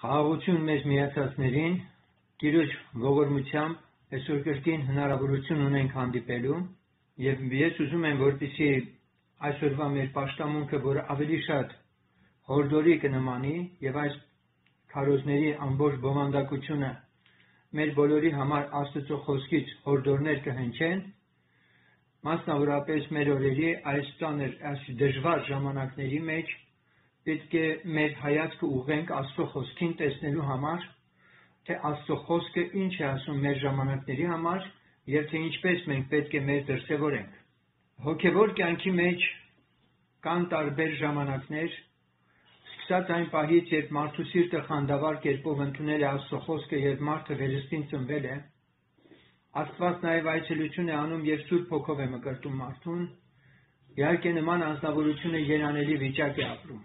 Խաղաղություն մեզ միացածներին, Տիրոջ ողորմությամբ այսօր կրկին հնարավորություն ունենք հանդիպելու եւ ես ուզում եմ որպեսզի այսօրվա մեր պաշտամունքը, որը ավելի շատ հորդորի կնմանի եւ այս քարոզների ամբողջ բովանդակությունը մեր բոլորի համար Աստծո խոսքից հորդորներ կհնչեն, մասնավորապես մեր օրերի այս ծանր, այս դժվար ժամանակների մեջ պետք է մեր հայացքը ուղղենք Աստծո խոսքին տեսնելու համար, թե Աստծո խոսքը ինչ է ասում մեր ժամանակների համար եւ թե ինչպես մենք պետք է մեր դրսեւորենք։ Հոգեվոր կյանքի մեջ կան տարբեր ժամանակներ, սկսած այն պահից, երբ մարդու սիրտը խանդավառ կերպով ընդունել է Աստծո խոսքը եւ մարդը վերստին ծնվել է, Աստված նաեւ այցելություն է անում եւ Սուրբ Հոգով է մկրտում մարդուն, իհարկե նման անձնավորությունը երանելի վիճակ է ապրում։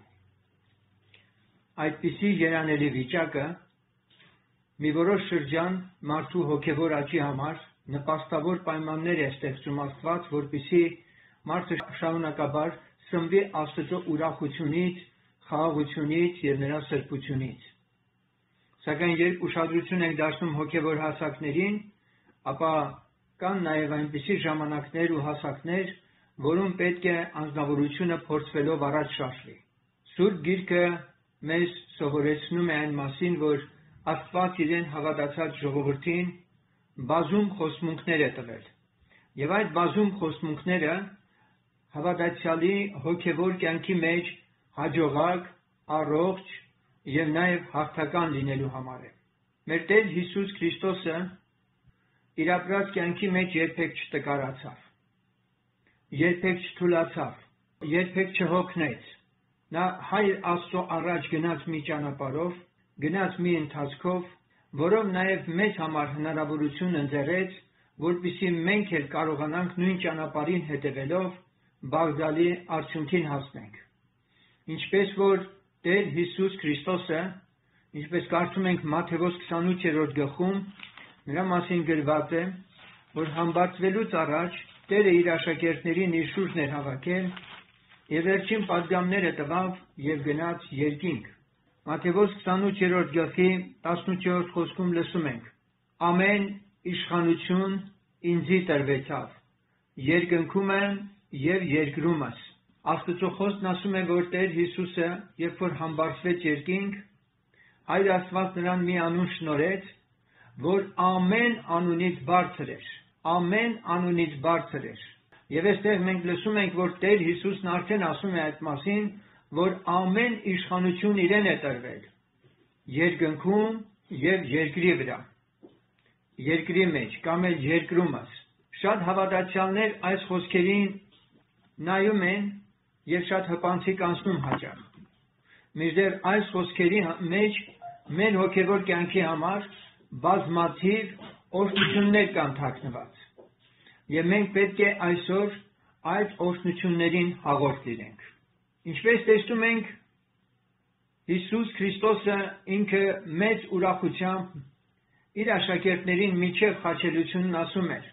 Այդպիսի երանելի վիճակը մի որոշ շրջան մարդու հոգևոր աճի համար նպաստավոր պայմաններ է ստեղծում Աստված, որպեսզի մարդը շարունակաբար սնվի Աստծո ուրախությունից, խաղաղությունից եւ նրա սրբությունից։ Սակայն երբ ուշադրություն ենք դարձնում հոգևոր հասակներին, ապա կան նաեւ այնպիսի ժամանակներ ու հասակներ, որում պետք է անձնավորությունը փորձվելով առաջ շարժվի։ Սուրբ Գիրքը մեզ սովորեցնում է այն մասին, որ Աստված իրեն հավատացած ժողովրդին բազում խոստմունքներ է տվել։ Եվ այդ բազում խոստմունքները հավատացյալի հոգևոր կյանքի մեջ հաջողակ, առողջ եւ նաեւ հաղթական լինելու համար է։ Մեր Տեր Հիսուս Քրիստոսը իր ապրած կյանքի մեջ երբեք չտկարացավ, երբեք չթուլացավ, երբեք չհոգնեց։ Նա Հայր Աստծո առաջ գնաց մի ճանապարհով, գնաց մի ընթացքով, որով նաև մեզ համար հնարավորություն ընձեռեց, որպեսզի մենք էլ կարողանանք նույն ճանապարհին հետևելով բաղձալի արդյունքին հասնենք։ Ինչպես որ Տեր Հիսուս Քրիստոսը, ինչպես կարդում ենք Մատթեոս 28-րդ գլխում, նրա մասին գրված է, որ համբարձվելուց առաջ Տերը իր աշակերտներին իր շուրջն էր հավաքել եւ վերջին պատգամները տվավ եւ գնաց երկինք։ Մատթեոս 28-րդ գլխի 18-րդ խոսքում լսում ենք. Ամեն իշխանություն ինձի տրվեցավ, երկնքում եմ եւ երկրումս։ Աստծո խոսքն ասում է, որ Տեր Հիսուսը, երբ որ համբարձվեց երկինք, Հայր Աստված նրան մի անուն շնորհեց, որ ամեն անունից բարձր էր, ամեն անունից բարձր էր։ Եվ այստեղ մենք լսում ենք, որ Տեր Հիսուսն արդեն ասում է այդ մասին, որ ամեն իշխանություն իրեն է տրվել, երկնքում եւ երկրի վրա, երկրի մեջ կամ էլ երկրումս։ Շատ հավատացյալներ այս խոսքերին նայում են եւ շատ հպանցիկ անցնում հաճախ։ Մինչդեռ այս խոսքերի մեջ մեր հոգևոր կյանքի համար բազմաթիվ օրհնություններ կան թաքնված։ Եվ մենք պետք է այսօր այդ օրհնություններին հաղորդ լինենք։ Ինչպես տեսնում ենք, Հիսուս Քրիստոսը ինքը մեծ ուրախությամբ իր աշակերտներին միջև խաչելությունն ասում էր,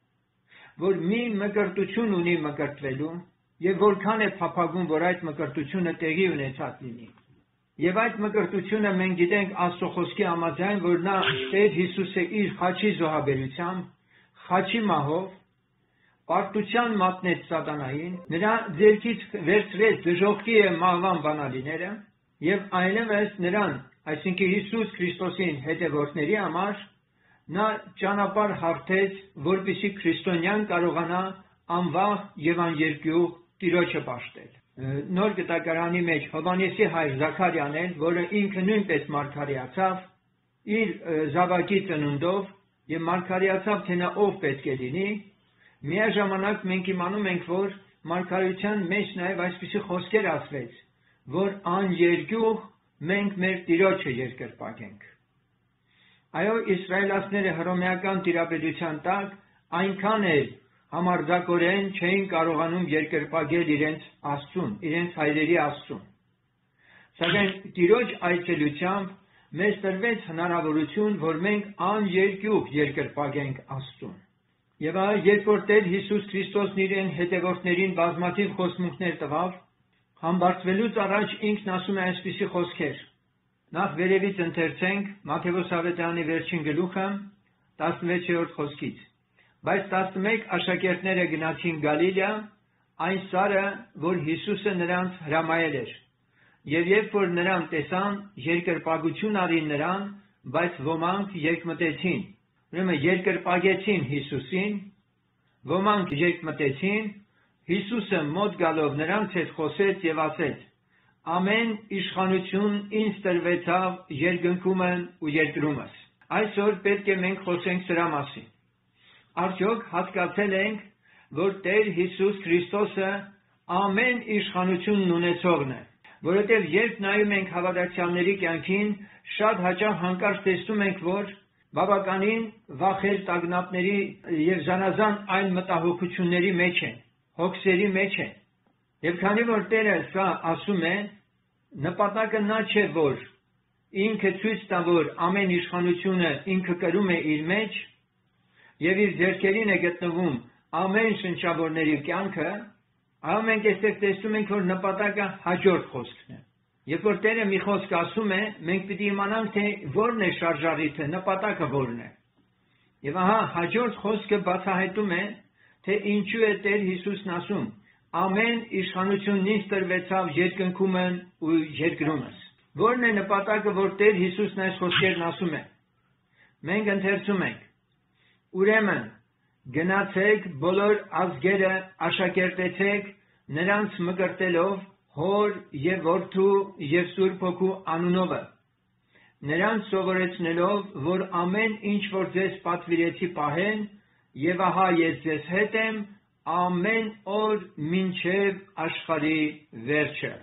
որ մի մկրտություն ունի մկրտվելու եւ որքան է փափագում, որ այդ մկրտությունը տեղի ունեցած լինի։ Եվ այդ մկրտությունը մենք գիտենք Աստծո խոսքի համաձայն, որ նա Տեր Հիսուսը իր խաչի զոհաբերությամբ, խաչի մահով պարտության մատնեց սատանային, նրա ձեռքից վերցրեց դժոխքի եւ մահվան բանալիները եւ այլևս նրան, այսինքն Հիսուս Քրիստոսին հետևորդների համար նա ճանապարհ հարթեց, որպեսզի քրիստոնյան կարողանա անվախ եւ աներկյուղ Տիրոջը պաշտել։ Նոր Գտակարանի մեջ Հովհաննեսի հայր Զաքարիան էլ, որը ինքը նույնպես մարգարեացավ, իր զավակի ծնունդով եւ մարգարեացավ, թե նա ով պետք է լինի, միաժամանակ մենք իմանում ենք, որ մարգարեության մեջ նաև այսպիսի խոսքեր ասվեց, որ աներկյուղ մենք մեր Տիրոջը երկրպագենք։ Այո, իսրայելացիները հռոմեական տիրապետության տակ այնքան էլ համարձակորեն չէին կարողանում երկրպագել իրենց Աստծուն, իրենց հայրերի Աստծուն։ Սակայն Տիրոջ այցելությամբ մեզ տրվեց հնարավորություն, որ մենք աներկյուղ երկրպագենք Աստծուն։ Եվ երբ որ Տեր Հիսուս Քրիստոսն իրեն հետևորդներին բազմաթիվ խոստմունքներ տվավ, համբարձվելուց առաջ ինքն ասում է այսպիսի խոսքեր. Նախ վերևից ընթերցենք Մատթեոս Ավետարանի վերջին գլուխը 16-րդ խոսքից։ Բայց 11 աշակերտները գնացին Գալիլեա, այն սարը, որ Հիսուսը նրանց հրամայել էր։ Եվ երբ որ նրան տեսան, երկրպագություն արին նրան, բայց ոմանք երկմտեցին։ Ուրեմն երկրպագեցին Հիսուսին, ոմանք երկմտեցին, Հիսուսը մոտ գալով նրանց հետ խոսեց եւ ասեց. Ամեն իշխանություն ինձ տրվեցավ երկնքումն ու երկրումս։ Այսօր պետք է մենք խոսենք սրա մասին։ Արդյոք հասկացել ենք, որ Տեր Հիսուս Քրիստոսը ամեն իշխանությունն ունեցողն է, որովհետև երբ նայում ենք հավատացյալների կյանքին, շատ հաճախ հանկարծ տեսնում ենք, որ բավականին վախեր տագնապների եւ զանազան այլ մտահոգությունների մեջ են, հոգսերի մեջ են։ Եվ քանի որ Տերը սա ասում է, նպատակը նա չէ, որ ինքը ցույց տա, որ ամեն իշխանությունը ինքը կրում է իր մեջ եւ իր ձեռքերին է գտնվում ամեն շնչավորների կյանքը, այլ մենք այստեղ տեսնում ենք, որ նպատակը հաջորդ խոսքն է։ Երբ որ Տերը մի խոսք ասում է, մենք պիտի իմանանք, թե որն է շարժառիթը, նպատակը որն է։ Եվ ահա հաջորդ խոսքը բացահայտում է, թե ինչու է Տեր Հիսուսն ասում. ամեն իշխանությունն ինձ տրվեցավ երկնքումն ու երկրումս։ Որն է նպատակը, որ Տեր Հիսուսն այս խոսքերն ասում է։ Մենք ընթերցում ենք. ուրեմն գնացեք բոլոր ազգերը աշակերտեցեք նրանց մկրտելով Հոր եւ Որդու եւ Սուրբ Հոգու անունովը, նրանց սովորեցնելով, որ ամեն ինչ որ ձեզ պատվիրեցի պահեն, եւ ահա ես ձեզ հետ եմ ամեն օր մինչև աշխարհի վերջը։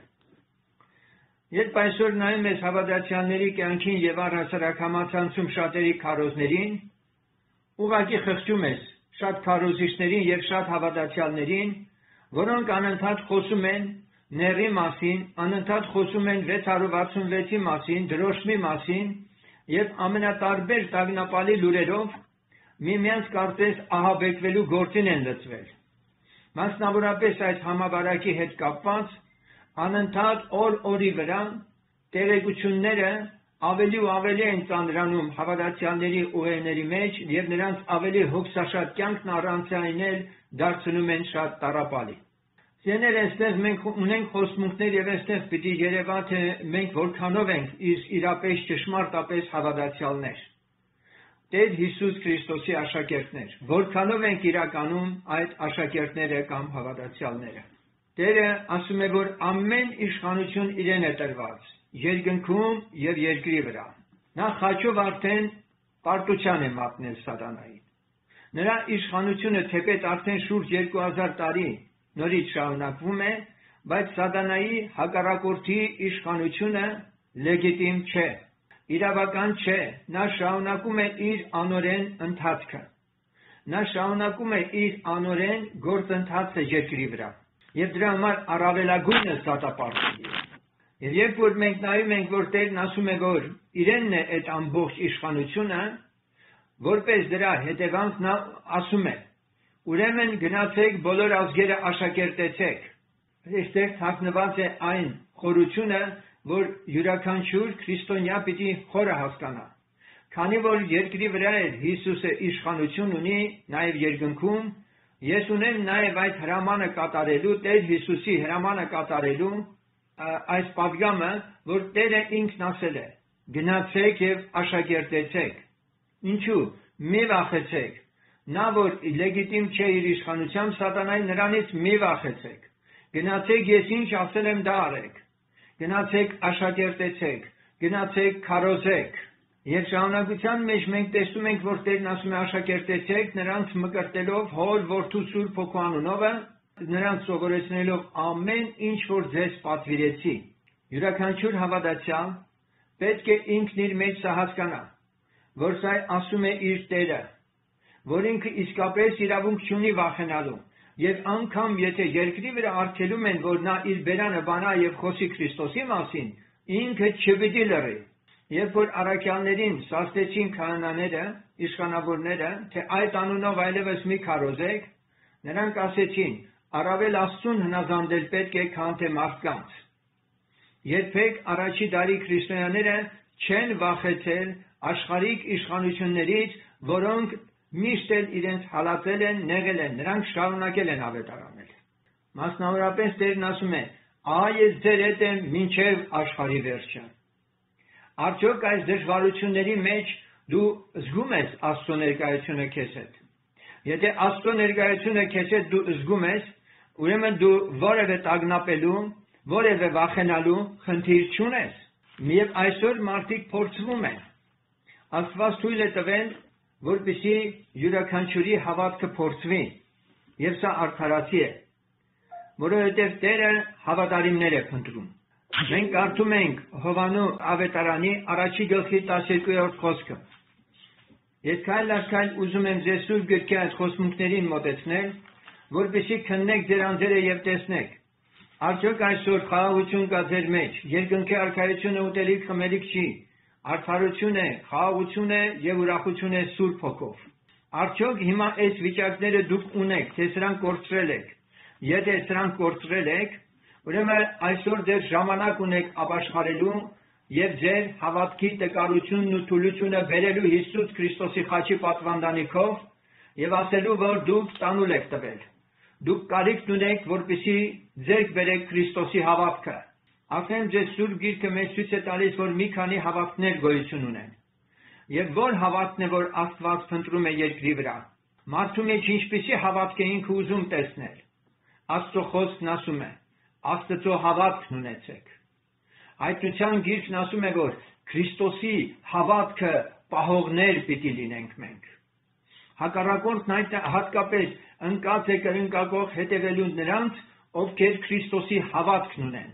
Երբ այսօր նայում ես հավատացյալների կյանքին եւ առհասարակ համացանցում շատերի քարոզներին, ուղղակի խղճում ես շատ քարոզիչներին եւ շատ հավատացյալներին, որոնք անընդհատ խոսում են ների մասին, անընդհատ խոսում են 666-ի մասին, դրոշմի մասին եւ ամենատարբեր տագնապալի լուրերով միմյանց կարծես ահաբեկվելու գործին են լծվել։ Մասնավորապես այս համավարակի հետ կապված անընդհատ օր-օրի վրա տեղեկությունները ավելի ու ավելի են ծանրանում հավատացյալների ուղերձների մեջ եւ նրանց ավելի հոգսաշատ կյանքն առանցյանել դարձնում են շատ տառապալի։ Սիրելիներ, այստեղ մենք ունենք խոսմունքներ եւ այստեղ պիտի երևա, թե մենք որքանով ենք իրապես ճշմարտապես հավատացյալներ։ Տեր Հիսուս Քրիստոսի աշակերտներ, որքանով ենք իրականում այդ աշակերտները կամ հավատացյալները։ Տերը ասում է, որ ամեն իշխանություն իրեն է տրված, երկնքում եւ երկրի վրա։ Նա խաչով արդեն պարտության է մատնել սատանային։ Նրա իշխանությունը թեպետ արդեն շուրջ 2000 տարի նորից շարունակվում է, բայց սատանայի հակառակորդի իշխանությունը լեգիտիմ չէ, իրավական չէ, նա շարունակում է իր անօրեն ընթացքը, նա շարունակում է իր անօրեն գործընթացը երկրի վրա, եւ դրա համար առավելագույնը դատապարտելի է։ Եվ երբ որ մենք նայում ենք, որ Տերն ասում է, որ իրենն է այդ ամբողջ իշխանությունը, որպես դրա հետևանք նա ասում է. ուրեմն գնացեք բոլոր ազգերը աշակերտեցեք։ Այստեղ թաքնված է այն խորությունը, որ յուրաքանչյուր քրիստոնյա պիտի խորը հասկանա։ Քանի որ երկրի վրա է Հիսուսը իշխանություն ունի, նաև երկնքում, ես ունեմ նաև այդ հրամանը կատարելու, Տեր Հիսուսի հրամանը կատարելու այս պատգամը, որ Տերը ինքն ասել է. գնացեք եւ աշակերտեցեք։ Ինչու՞, մի վախեցեք։ Նա որ լեգիտիմ չէ իր իշխանությամբ, սատանայի նրանից մի վախեցեք։ Գնացեք, ես ինչ ասել եմ դա արեք։ Գնացեք աշակերտեցեք, գնացեք քարոզեք։ Եվ շարունակության մեջ մենք տեսնում ենք, որ Տերն ասում է աշակերտեցեք, նրանց մկրտելով Հոր, Որդու, Սուրբ Հոգու անունովը, նրանց սովորեցնելով ամեն ինչ որ ձեզ պատվիրեցի։ Յուրաքանչյուր հավատացյալ պետք է ինքն իր մեջ սա հասկանա, որ սա ասում է իր Տերը, որ ինքը իսկապես իրավունք չունի վախենալու, եւ անգամ եթե երկրի վրա արգելում են, որ նա իր բերանը բանա եւ խոսի Քրիստոսի մասին, ինքը չպիտի լռի։ Երբ որ առաքյալներին սաստեցին քահանաները, իշխանավորները, թե այդ անունով այլևս մի քարոզեք, նրանք ասեցին, առավել Աստծուն հնազանդել պետք է, քան թե մարդկանց։ Երբեք առաջի դարի քրիստոնյաները չեն վախեցել աշխարհիկ իշխանություններից, որոնք միշտ էլ իրենց հալածել են, նեղել են, նրանք շարունակել են ավետարանել։ Մասնավորապես Տերն ասում է. «Այս ձեր հետ եմ մինչև աշխարհի վերջը»։ Արդյոք այս դժվարությունների մեջ դու զգում ես Աստծո ներկայությունը քեզ հետ։ Եթե Աստծո ներկայությունը քեզ հետ դու զգում ես, ուրեմն դու որևէ տագնապելու, որևէ վախենալու խնդիր չունես։ Եվ այսօր մարդիկ փորձվում են։ Աստված թույլ է տվել, որպեսզի յուրաքանչյուրի հավատքը փորձվի, եւ սա արդարացի է, որովհետեւ Տերը հավատարիմներ է փնտրում։ Մենք կարդում ենք Հովանու ավետարանի 1:12 խոսքը։ Ես քայլ առ քայլ ուզում եմ ձեզ սուրբ գրքի այս խոսմունքներին մոտեցնել, որպեսզի քննեք ձեր անձերը եւ տեսնեք։ Արդյոք այսօր խաղաղություն կա ձեր մեջ, երկնքի արքայությունը ուտելիք խմելիք չի, արդարություն է, խաղաղություն է եւ ուրախություն է Սուրբ Հոգով։ Արդյոք հիմա այս վիճակները դուք ունեք, թե սրանք կորցրել եք։ Եթե սրանք կորցրել եք, ուրեմն այսօր ձեր ժամանակ ունեք ապաշխարելու եւ ձեր հավատքի տկարությունն ու թուլությունը բերելու Հիսուս Քրիստոսի խաչի պատվանդանիքով եւ ասելու, որ դուք տանուլ եք տվել։ Դուք կարիք ունեք, որպեսզի ձեռք բերեք Քրիստոսի հավատքը։ Ասեմ ձեզ Սուրբ Գիրքը մեզ ցույց է տալիս, որ մի քանի հավատքներ գոյություն ունեն։ Եվ որ հավատքն է, որ Աստված փնտրում է երկրի վրա։ Մարդու մեջ ինչպիսի հավատք է ինքը ուզում տեսնել։ Աստծո խոսքն ասում է. Աստծո հավատքն ունեցեք։ Հայտնության գիրքն ասում է, որ Քրիստոսի հավատքը պահողներ պիտի լինենք մենք։ Հակառակորդն այդ հատկապես ընկած է կրնկակող հետևելու նրանց, ովքեր Քրիստոսի հավատքն ունեն։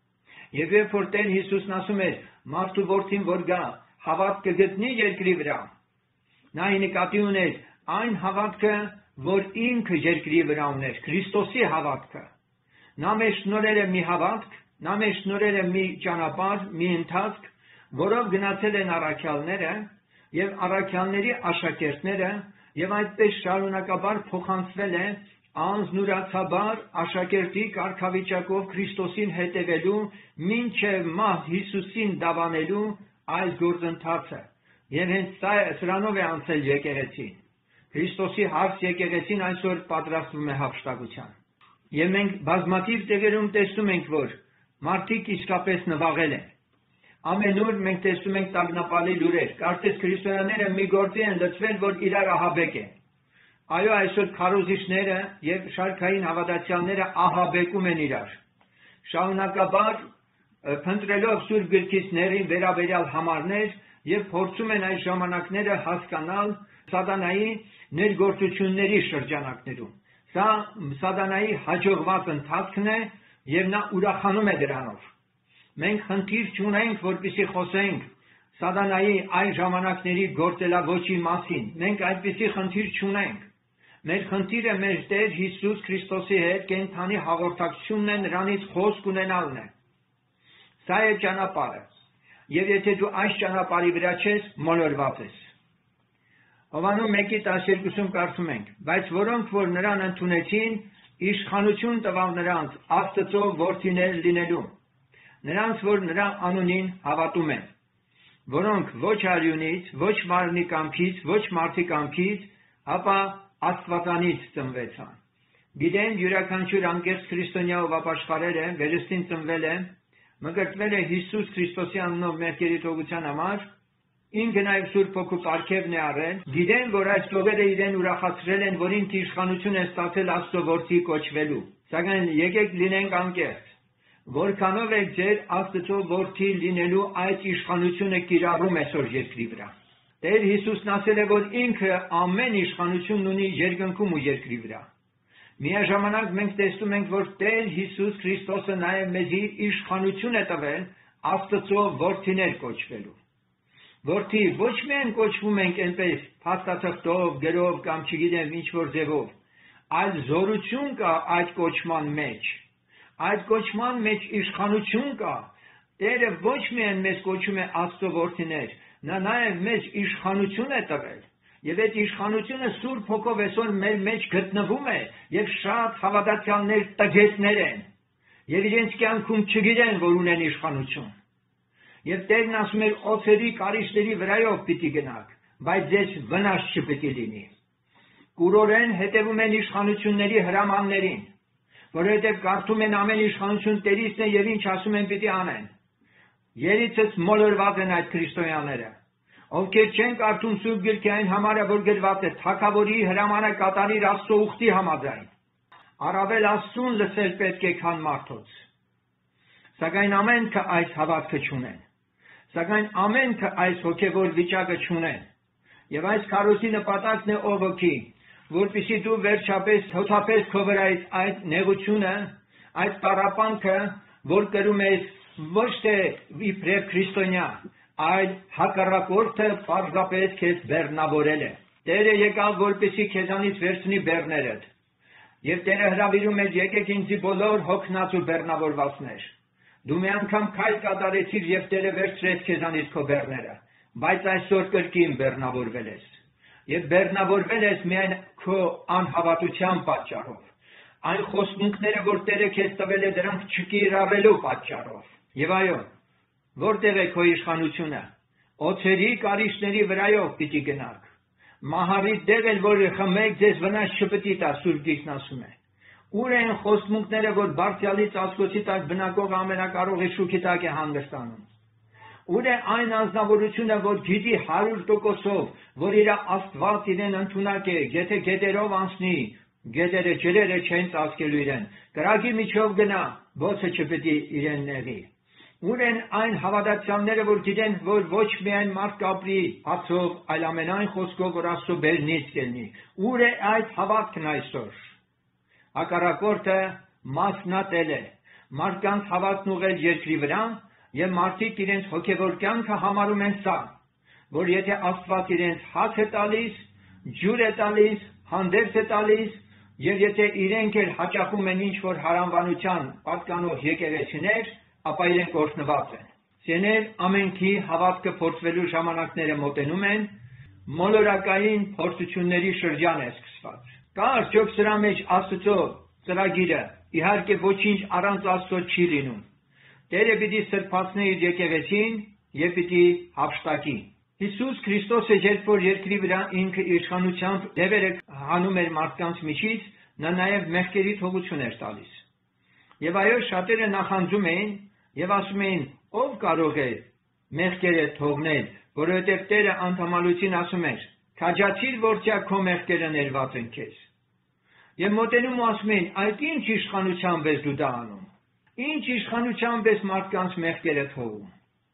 Եվ երբ որ Տեր Հիսուսն ասում է, մարդու որդին որ գա, հավատ կգտնի երկրի վրա, նա նկատի ուներ այն հավատքը, որ ինքը երկրի վրա ուներ, Քրիստոսի հավատքը։ Նա մեզ շնորհել է մի հավատք, նա մեզ շնորհել է մի ճանապարհ, մի ընթացք, որով գնացել են առաքյալները եւ առաքյալների աշակերտները եւ այդպես շարունակաբար փոխանցվել է անznուրացաբար աշակերտի կարգավիճակով Քրիստոսին հետևելու մինչև մահ Հիսուսին դավանելու այս գործընթացը եւ հենց սրանով է անցել եկեղեցին։ Քրիստոսի հարց եկեղեցին այսօր պատրաստվում է հափշտակության։ Եվ մենք բազմաթիվ տեղերում տեսնում ենք, որ մարդիկ իսկապես նվաղել են։ Ամենուր մենք տեսնում ենք տագնապալի լուրեր, կարծես քրիստոնյաները մի գործի են լծվել, որ իրար ահաբեկ են։ Այո, այսօր քարոզիչները եւ շարքային հավատացյալները ահաբեկում են իրար։ Շարունակաբար փնտրելով Սուրբ Գրքից ների վերաբերյալ համարներ եւ փորձում են այս ժամանակները հասկանալ սատանայի ներգործությունների շրջանակներում։ Սա սատանայի հաջողված ընթացքն է եւ նա ուրախանում է դրանով։ Մենք խնդիր չունենք, որպեսզի խոսենք սատանայի այն ժամանակների գործելավոճի մասին։ Մենք այդպիսի խնդիր չունենք։ Մեր խնդիրը մեր Տեր Հիսուս Քրիստոսի հետ կենթանի հաղորդակցությունն է, նրանից խոսք ունենալն է։ Սա է ճանապարհը։ Եվ եթե դու այս ճանապարհի վրա ես, մոլորված ես։ Հովանու 1:12-ում կարդում ենք. բայց որոնք որ նրան ընդունեցին, իշխանություն տվավ նրանց Աստծո որդիներ լինելու, նրանց որ նրա անունին հավատում են, որոնք ոչ արյունից, ոչ մարմնի կամքից, ոչ մարդի կամքից, ապա Աստվածանից ծնվեցան։ Գիտեն յուրաքանչյուր անկեղծ քրիստոնյա ով ապաշխարել է, վերստին ծնվել է, մկրտվել է Հիսուս Քրիստոսի անունով մեր գերիտողության համար, ինքը նաև Սուրբ Հոգու պարգևն է առել, գիտեն, որ այս ծովերը իրեն ուրախացրել են, որ ինքը իշխանություն է ստացել Աստծո որդի կոչվելու։ Սակայն եկեք լինենք անկեղծ, որքանով է ձեր Աստծո որդի լինելու այդ իշխանությունը կիրառում այսօր երկրի վրա։ Տեր Հիսուսն ասել է, որ ինքը ամեն իշխանություն ունի երկնքում ու երկրի վրա։ Միաժամանակ մենք տեսնում ենք, որ Տեր Հիսուս Քրիստոսը նաև մեզ իշխանություն է տվել Աստծո որդիներ կոչվելու։ Որդի ոչ միայն կոչվում ենք այնպես փաստաթղթով, գրով կամ չգիտեմ ինչ որ ձևով, այլ զորություն կա այդ կոչման մեջ։ Այդ կոչման մեջ իշխանություն կա։ Տերը ոչ միայն մեզ կոչում է Աստծո որդիներ, նա նաև մեզ իշխանություն է տվել։ Եվ այդ իշխանությունը Սուրբ Հոգով այսօր մեր մեջ գտնվում է, եւ շատ հավատացյալներ տգետներ են։ Եվ իրենց կյանքում չգիտեն, որ ունեն իշխանություն։ Եվ Տերն ասում էր, օձերի կարիճների վրայով պիտի գնաք, բայց ձեզ վնաս չպիտի լինի։ Կուրորեն հետևում են իշխանությունների հրամաններին, որովհետև կարդում են ամեն իշխանություն Տերիցն է եւ ինչ ասում են պիտի անեն։ Երիցս մոլորված են այդ քրիստոնյաները, ովքեր չեն կարդում Սուրբ Գրքի այն համարը, որ գրված է թագավորի հրամանը կատարիր Աստծո ուխտի համաձայն։ Առավել Աստծուն լսել պետք է, քան մարդոց։ Սակայն ամենքը այս հավատքը չունեն։ Սակայն ամենքը այս հոգևոր վիճակը չունեն։ Եվ այս քարոզի նպատակն է ողոքի, որպեսզի դու վերջապես հոթափես քո վրայից այդ նեղությունը, այդ տառապանքը, որ կրում ես ոչ թե իբրև քրիստոնյա, այլ հակառակորդը պարզապես քեզ բեռնավորել է։ Տերը եկավ, որպեսզի քեզանից վերցնի բեռներդ։ Եվ Տերը հրավիրում էր, եկեք ինձի բոլոր հոգնած ու բեռնավորվածներ։ Դու մի անգամ քայլ կատարեցիր եւ Տերը վերցրեց քեզանից քո բեռները, բայց այսօր կրկին բեռնավորվել ես։ Եվ բեռնավորվել ես միայն քո անհավատության պատճառով։ Այն խոստումները, որ Տերը քեզ տվել է, դրանք չկիրառելու պատճառով։ Եվ այո, որտեղ է քո իշխանությունը։ Օձերի կարիճների վրայով պիտի գնաք։ Մահարի տեղ էլ, որ խմեք, ձեզ վնաս չպիտի տա, Սուրբ Գիրքն ասում է։ Ուր են խոստումները, որ Բարձրյալի ծածկոցի տակ բնակող ամենակարողի շուքի տակ է հանգստանում։ Ուր է այն անձնավորությունը, որ գիտի 100%-ով, որ իր Աստված իրեն ընդունակ է, եթե գետերով անցնի, գետերը ջրերը չեն ծածկելու իրեն, կրակի միջով գնա, ոցը չպիտի իրեն նեղի։ Ուր են այն հավատացյալները, որ գիտեն, որ ոչ միայն մարդ կապրի հացով, այլ ամենայն խոսքով, որ Աստծո բերնից կելնի։ Ուր է այդ հավատքն այսօր։ Հակառակորդը մասնատել է մարդկանց հավատն ուղղել երկրի վրա, եւ մարդիկ իրենց հոգևոր կյանքը համարում են սա, որ եթե Աստված իրենց հաց է տալիս, ջուր է տալիս, հանդերձ է տալիս, եւ եթե իրենք էլ հաճախում են ինչ որ հարանվանության պատկանող եկեղեցիներ, ապա իրենք օրհնված են։ Սեներ ամենքի հավատքը փորձվելու ժամանակները մոտենում են, մոլորակային փորձությունների շրջան է սկսված։ Կա արդյոք սրա մեջ Աստծո ծրագիրը, իհարկե ոչինչ առանց Աստծո չի լինում։ Տերը պիտի սրբացնի իր եկեղեցին եւ պիտի հափշտակի։ Հիսուս Քրիստոսը երբ որ երկրի վրա ինքը իշխանությամբ դևերը հանում էր մարդկանց միջից, նա նաեւ մեղքերի թողություն էր տալիս։ Եվ այո, շատերը նախանձում էին եւ ասում էին, ով կարող է մեղքերը թողնել, որովհետեւ Տերը անդամալություն ասում էր, քաջացիր, որտեղ քո մեղքերը ներված են քեզ։ Եվ մոտենում ու ասում էին, այդ ինչ իշխանությամբ ես դու դա անում։ Ինչ իշխանությամբ ես մարդկանց մեղքերը թողում։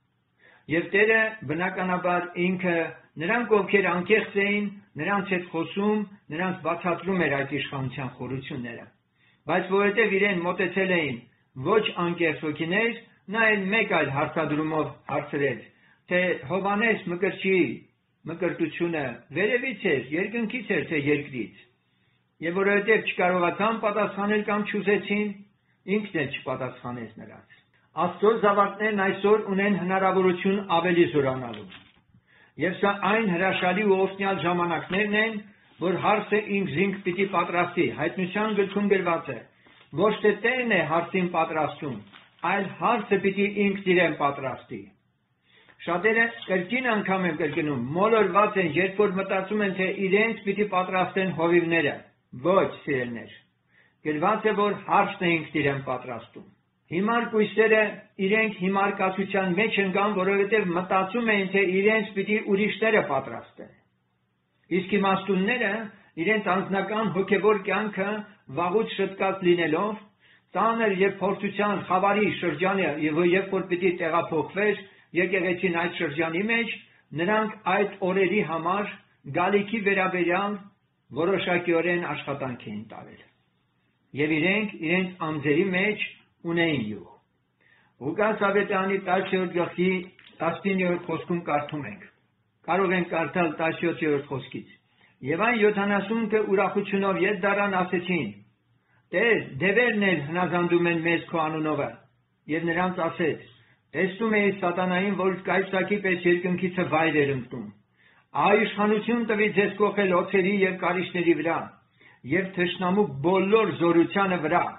Եվ Տերը բնականաբար ինքը նրանք ովքեր անկեղծ էին, նրանց հետ խոսում, նրանց բացատրում էր այդ իշխանության խորությունները։ Բայց որովհետև իրեն մոտեցել էին ոչ անկեղծ հոգիներ, նա էլ մեկ այլ հարցադրումով հարցրեց, թե Հովհաննես Մկրտչի մկրտությունը վերևից էր, երկնքից էր, թե երկրից։ Եվ որովհետև չկարողացան պատասխանել կամ չուզեցին, ինքն էլ չպատասխանեց նրանց։ Աստծո զավակներն այսօր ունեն հնարավորություն ավելի զորանալու։ Եվ սա այն հրաշալի ու օրհնյալ ժամանակներն են, որ հարցը ինքս ինք պիտի պատրաստի, հայտնության գրքում գրված է, ոչ թե Տերն է հարցին պատրաստում, այլ հարցը պիտի ինքս իրեն պատրաստի։ Շատերը կրկին անգամ են կրկնում, մոլորված են, երբ որ մտածում են, թե իրենց պիտի պատրաստեն հովիվները, ոչ սիրելներ։ Գրված է, որ հարցն է ինքս իրեն պատրաստում։ Հիմար կույսերը իրենք հիմար կացության մեջ ընկան, որովհետև մտածում էին, թե իրենց պիտի ուրիշները պատրաստեն։ Իսկ իմաստունները իրենց անձնական հոգևոր կյանքը վաղուց շտկած լինելով, ծանր եւ փորձության խավարի շրջանը եւ երբ որ պիտի տեղափոխվեր եկեղեցին այդ շրջանի մեջ, նրանք այդ օրերի համար գալիքի վերաբերյալ որոշակիորեն աշխատանք էին տարել։ Եվ իրենց անձերի մեջ ունեին յուղ։ Ղուկաս ավետարանի 10-րդ գլխի 19-րդ խոսքում կարդում ենք։ Կարող ենք կարդալ 17-րդ խոսքից։ Եվ այն 70-ը ուրախությունով ետ դառան ասեցին. Տեր, դևերն էլ հնազանդում են մեզ քո անունովը։ Եվ նրանց ասեց. տեսնում էի սատանային, որ կայծակի պես երկնքիցը վայր էր ընկնում։ Իշխանություն տվի ձեզ կողել օձերի եւ կարիճների վրա, եւ թշնամու բոլոր զորությանը վրա,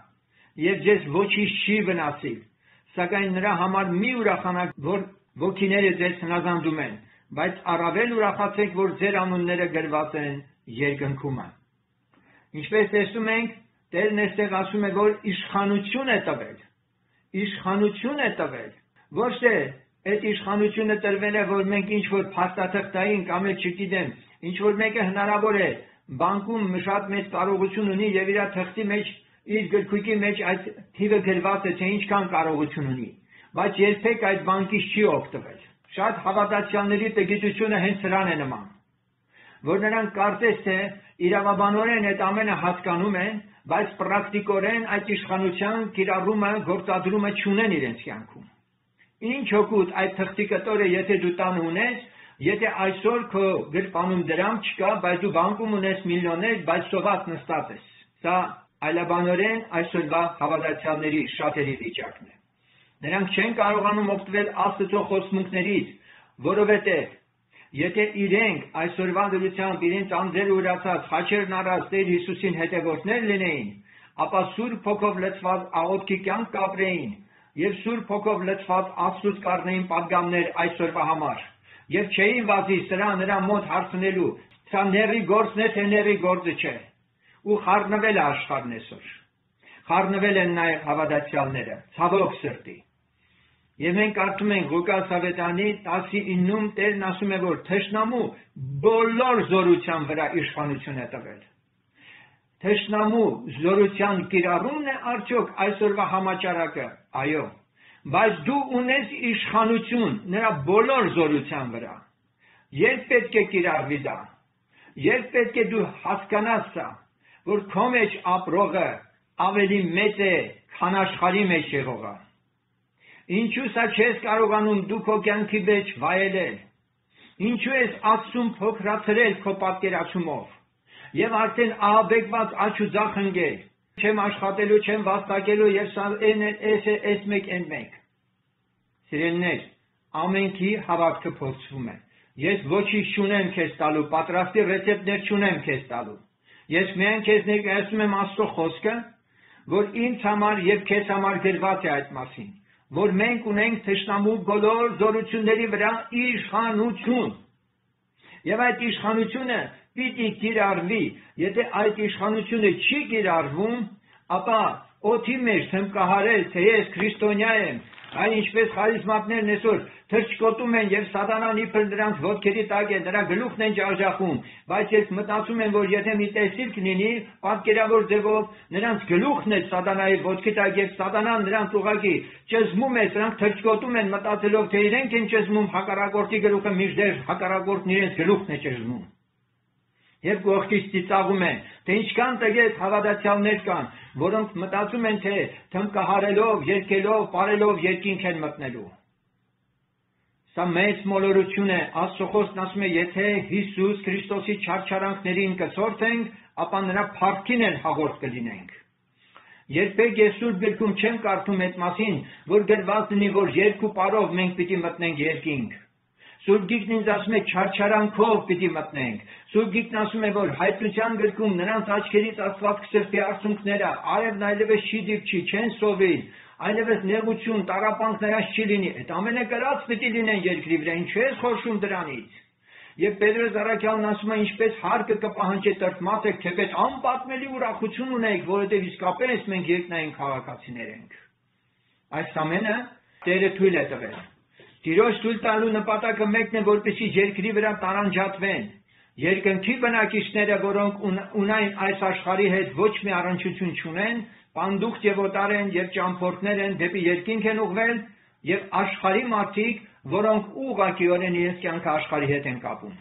եւ ձեզ ոչինչ չի վնասիլ, սակայն նրա համար մի ուրախանաք, որ ոգիները ձեզ հնազանդում են, բայց առավել ուրախացեք, որ ձեր անունները գրված են երկնքում։ Ինչպես տեսնում ենք, Տերն այստեղ ասում է, որ իշխանություն է տվել։ Իշխանություն է տվել։ Ոչ թե այդ իշխանությունը տրվել է, որ մենք ինչ-որ փաստաթղթային կամ էլ չգիտեմ, ինչ-որ մեկը հնարավոր է բանկում շատ մեծ կարողություն ունի եւ իր թղթի մեջ, իր գրքույկի մեջ այդ թիվը գրված է, թե ինչքան կարողություն ունի, բայց երբեք այդ բանկից չի օգտվել։ Շատ հավատացյալների տգիտությունը հենց սրան է նման, որ նրանք կարծես թե իրավաբանորեն այդ ամենը հասկանում են, բայց պրակտիկորեն այդ իշխանության կիրառումը, գործադրումը չունեն իրենց կյանքում։ Ինչ օգուտ այդ թղթի կտորը, եթե դու տանը ունես, եթե այսօր քո գրպանում դրամ չկա, բայց դու բանկում ունես միլիոններ, բայց սոված նստած ես։ Սա այլաբանորեն այսօրվա հավատացյալների շատերի վիճակն է։ Նրանք չեն կարողանում օգտվել Աստծո խոստմունքներից, որովհետև եթե իրենք այսօրվա դրությամբ իրենց անձերը ուրացած խաչերն առած Տեր Հիսուսին հետևորդներ լինեին, ապա Սուրբ Հոգով լցված աղոթքի կյանք կապրեին եւ Սուրբ Հոգով լցված Աստծուց կառնեին պատգամներ այսօրվա համար եւ չէին վազի սրա նրա մոտ հարցնելու, սա ների գործն է, թե ների գործը չէ։ Ու խառնվել է աշխարհն այսօր։ Խառնվել են նաեւ հավատացյալները, ցավոք սրտի։ Եվ մենք կարդում ենք Ղուկաս ավետարանի 19-ում Տերն ասում է, որ թշնամու բոլոր զորության վրա իշխանություն է տվել։ Թշնամու զորության կիրառումն է արդյոք այսօրվա համաճարակը, այո, բայց դու ունես իշխանություն նրա բոլոր զորության վրա։ Երբ պետք է կիրառվի դա, երբ պետք է դու հասկանաս սա, որ քո մեջ ապրողը ավելի մեծ է, քան աշխարհի մեջ եղողը։ Ինչու սա չես կարողանում դու քո կյանքի մեջ վայելել։ Ինչու ես Աստծուն փոքրացրել քո պատկերացումով եւ արդեն ահաբեկված աչու ձախ ընկել։ Չեմ աշխատելու, չեմ վաստակելու եւ սա էս մեկ են մեկ։ Սիրելիներ, ամենքի հավատքը փոխվում է։ Ես ոչինչ չունեմ քեզ տալու, պատրաստի ռեցեպտներ չունեմ քեզ տալու։ Ես միայն քեզ ներկայացնում եմ Աստծո խոսքը, որ ինձ համար եւ քեզ համար գրված է այդ մասին, որ մենք ունենք թշնամու բոլոր զորությունների վրա իշխանություն։ Եվ այդ իշխանությունը պիտի կիրառվի, եթե այդ իշխանությունը չի կիրառվում, ապա օդի մեջ թմկահարել, թե ես քրիստոնյա եմ, այլ ինչպես խարիզմատներն այսօր թրջկոտում են եւ սատանան իբր նրանց ոտքերի տակ է, նրա գլուխն են ջախջախում, բայց ես մտածում եմ, որ եթե մի տեսիլք լինի, պատկերավոր ձևով նրանց գլուխն է սատանայի ոտքի տակ եւ սատանան նրանց ուղղակի ճզմում է, նրանք թրջկոտում են մտածելով, թե իրենք են ճզմում, հակառակորդի գլուխը միշտ հակառակորդն իրենց գլուխն է ճզմում։ Եվ կողքից ծիծաղում են, թե ինչքան տգետ հավատացյալներ կան, որոնք մտածում են, թե թմկահարելով, երգելով, պարելով երկինք են մտնելու։ Սա մեծ մոլորություն է, Աստծո խոսքն ասում է, եթե Հիսուս Քրիստոսի չարչարանքներին կցորդենք, ապա նրա փառքին էլ հաղորդ կլինենք։ Երբեք ես Սուրբ Գրքում չեմ կարդում այդ մասին, որ գրված լինի, որ երկու պարով մենք պիտի մտնենք երկինք։ Սուրբ Գիրքն ինձ ասում է չարչարանքով պիտի մտնենք։ Սուրբ Գիրքն ասում է, որ հայտնության գրքում նրանց աչքերից Աստված կսրբի արցունքները, արևն այլևս չի դիպչի, չեն սովին, այլևս նեղություն, տառապանք նրանց չի լինի։ Այդ ամենը կրած պիտի լինեն երկրի վրա, ինչու ես խորշում դրանից։ Եվ Պետրոս առաքյալն ասում է, ինչպես հարկը կպահանջի տրտմացեք, թեպետ անպատմելի ուրախություն ունեք, որովհետև իսկապես մենք երկնային քաղաքացիներ ենք։ Այս ամենը Տերը թույլ է տվել։ Տիրոջ թույլ տալու նպատակը մեկն է, որպեսզի երկրի վրա տարանջատվեն երկնքի բնակիչները, որոնք ունայն այս աշխարհի հետ ոչ մի առնչություն չունեն, պանդուխտ եւ օտար են եւ ճամփորդներ են, դեպի երկինք են ուղղվել, եւ աշխարհի մարդիկ, որոնք ուղղակիորեն իրենց կյանքը աշխարհի հետ են կապում։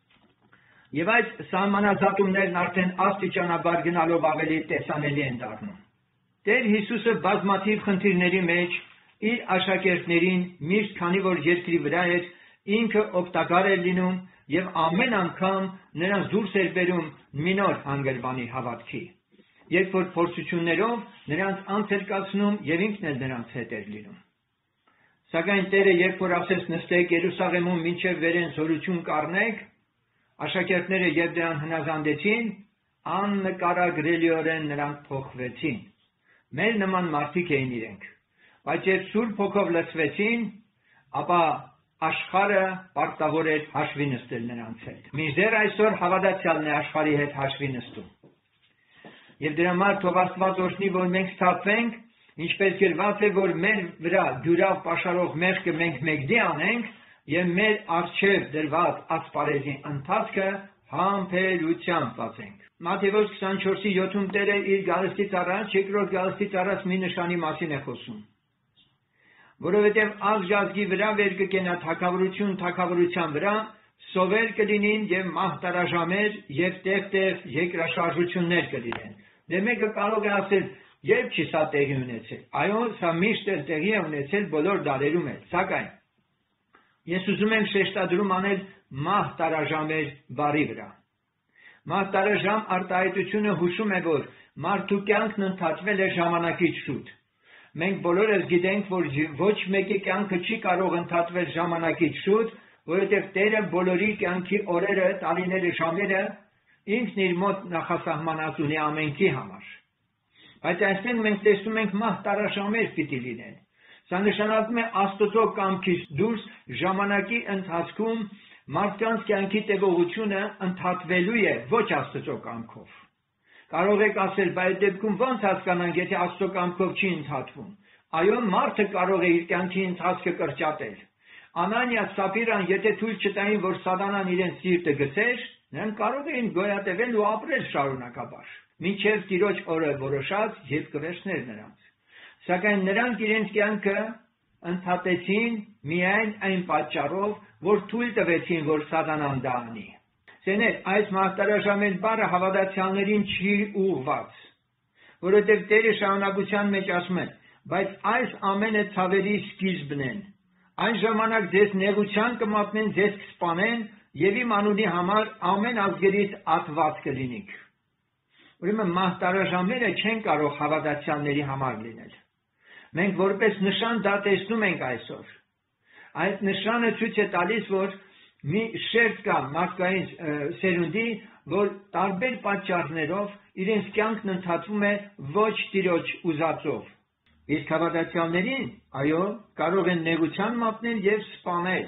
Եվ այդ սահմանազատումներն արդեն աստիճանաբար գնալով ավելի տեսանելի են դառնում։ Տեր Հիսուսը բազմաթիվ խնդիրների մեջ իր աշակերտներին միշտ, քանի որ երկրի վրա էր, ինքը օգտակար էր լինում եւ ամեն անգամ նրանց դուրս էր բերում մի նոր հանգրվանի հավատքի։ Երբ որ փորձություններով նրանց անց էր կացնում եւ ինքն էլ նրանց հետ էր լինում։ Սակայն Տերը երբ որ ասեց նստեք Երուսաղեմում մինչև վերեն զորություն կառնեք, աշակերտները երբ դրան հնազանդեցին, աննկարագրելիորեն նրանք փոխվեցին։ Մեր նման մարդիկ էին իրենք։ Բայց երբ Սուրբ Հոգով լցվեցին, ապա աշխարհը պարտավոր էր հաշվի նստել նրանց հետ։ Մինչդեռ այսօր հավատացյալն է աշխարհի հետ հաշվի նստում։ Եվ դրա համար թող Աստված օրհնի, որ մենք սթափվենք, ինչպես գրված է, որ մեր վրա դյուրավ պաշարող մեղքը մենք մեկդի անենք եւ մեր առջև դրված ասպարեզի ընթացքը համբերությամբ վազենք։ Մատթեոս 24:7-ում Տերը իր գալստից առաջ, երկրորդ գալստից առաջ մի նշանի մասին է խոսում։ Որովհետև ազգի վրա վեր կկենա թագավորություն թագավորության վրա, սովեր կլինին եւ մահտարաժամեր եւ տեղ-տեղ երկրաշարժություններ կլինեն։ Դե մեկը կարող է ասել, երբ չի սա տեղի ունեցել։ Այո, սա միշտ տեղի է ունեցել բոլոր դարերում է, սակայն ես ուզում եմ շեշտադրում անել մահտարաժամեր բառի վրա։ Մահտարաժամ արտահայտությունը հուշում է, որ մարդու կյանքն ընդհատվել է ժամանակից շուտ։ Մենք բոլորս գիտենք, որ ոչ մեկի կյանքը չի կարող ընդհատվել ժամանակից շուտ, որովհետև Տերը բոլորի կյանքի օրերը, տարիները, ժամերը ինքն իր մոտ նախասահմանած ունի ամենքի համար։ Բայց այստեղ մենք տեսնում ենք մահտարաժամեր պիտի լինեն։ Սա նշանակում է Աստծո կամքից դուրս ժամանակի ընթացքում մարդկանց կյանքի տևողությունը ընդհատվելու է ոչ Աստծո կամքով։ Կարող եք ասել, բայց դեպքում ո՞նց հասկանանք, եթե Աստծո կամքով չի ընդհատվում։ Այո, մարդը կարող է իր կյանքի ընթացքը կրճատել։ Անանիա, Սապիրան, եթե թույլ չտային, որ Սատանան իրենց սիրտը գցեր, նրանք կարող էին գոյատևել ու ապրել շարունակաբար, մինչև Տիրոջ օրը որոշած եւ կվերցներ նրանց։ Սակայն նրանք իրենց կյանքը ընդհատեցին միայն այն պատճառով, որ թույլ տվեցին, որ Սատանան դա անի։ Սեներ, այս մահտարաժամեր բառը հավատացյալներին չի ուղղված, որովհետև Տերը շարունակության մեջ ասում է, բայց այս ամենը ցավերի սկիզբն են։ Այն ժամանակ ձեզ նեղության կմատնեն, ձեզ կսպանեն եւ իմ անունի համար ամեն ազգերից ատված կլինիք։ Ուրեմն մահտարաժամերը չեն կարող հավատացյալների համար լինել։ Մենք որպես նշան դա տեսնում ենք այսօր։ Այդ նշանը ցույց է տալիս, որ մի շերտ կա մարդկային սերունդի, որ տարբեր պատճառներով իրենց կյանքն ընդհատվում է ոչ Տիրոջ ուզածով։ Իսկ հավատացյալներին, այո, կարող են նեղության մատնել եւ սպանել։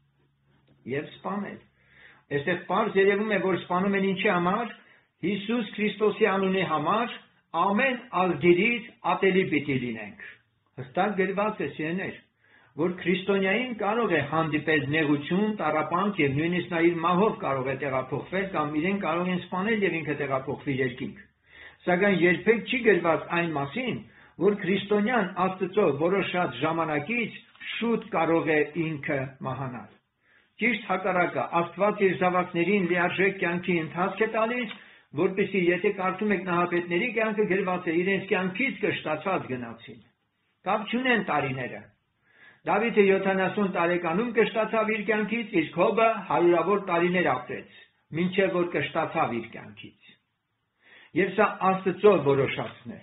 Այստեղ պարզ երևում է, որ սպանում են ինչի համար, Հիսուս Քրիստոսի անունի համար, ամեն ազգերից ատելի պիտի լինենք։ Հստակ գրված է, սիրելիներ, որ քրիստոնյային կարող է հանդիպել նեղություն, տառապանք եւ նույնիսկ նա իր մահով կարող է տեղափոխվել կամ իրեն կարող են սպանել եւ ինքը տեղափոխվի երկինք։ Սակայն երբեք չի գրված այն մասին, որ քրիստոնյան Աստծո որոշած ժամանակից շուտ կարող է ինքը մահանալ։ Ճիշտ հակառակը, Աստված իր զավակներին լիարժեք կյանքի ընթացք է տալիս, որպեսզի եթե կարդում եք նահապետների կյանքը գրված է, իրենց կյանքից կշտացած գնացին։ Կապ չունեն տարիները։ Դավիթը 70 տարեկանում կշտացավ իր կյանքից, իսկ Հոբը 100-ավոր տարիներ ապրեց, մինչև որ կշտացավ իր կյանքից։ Եվ սա Աստծո որոշածն է։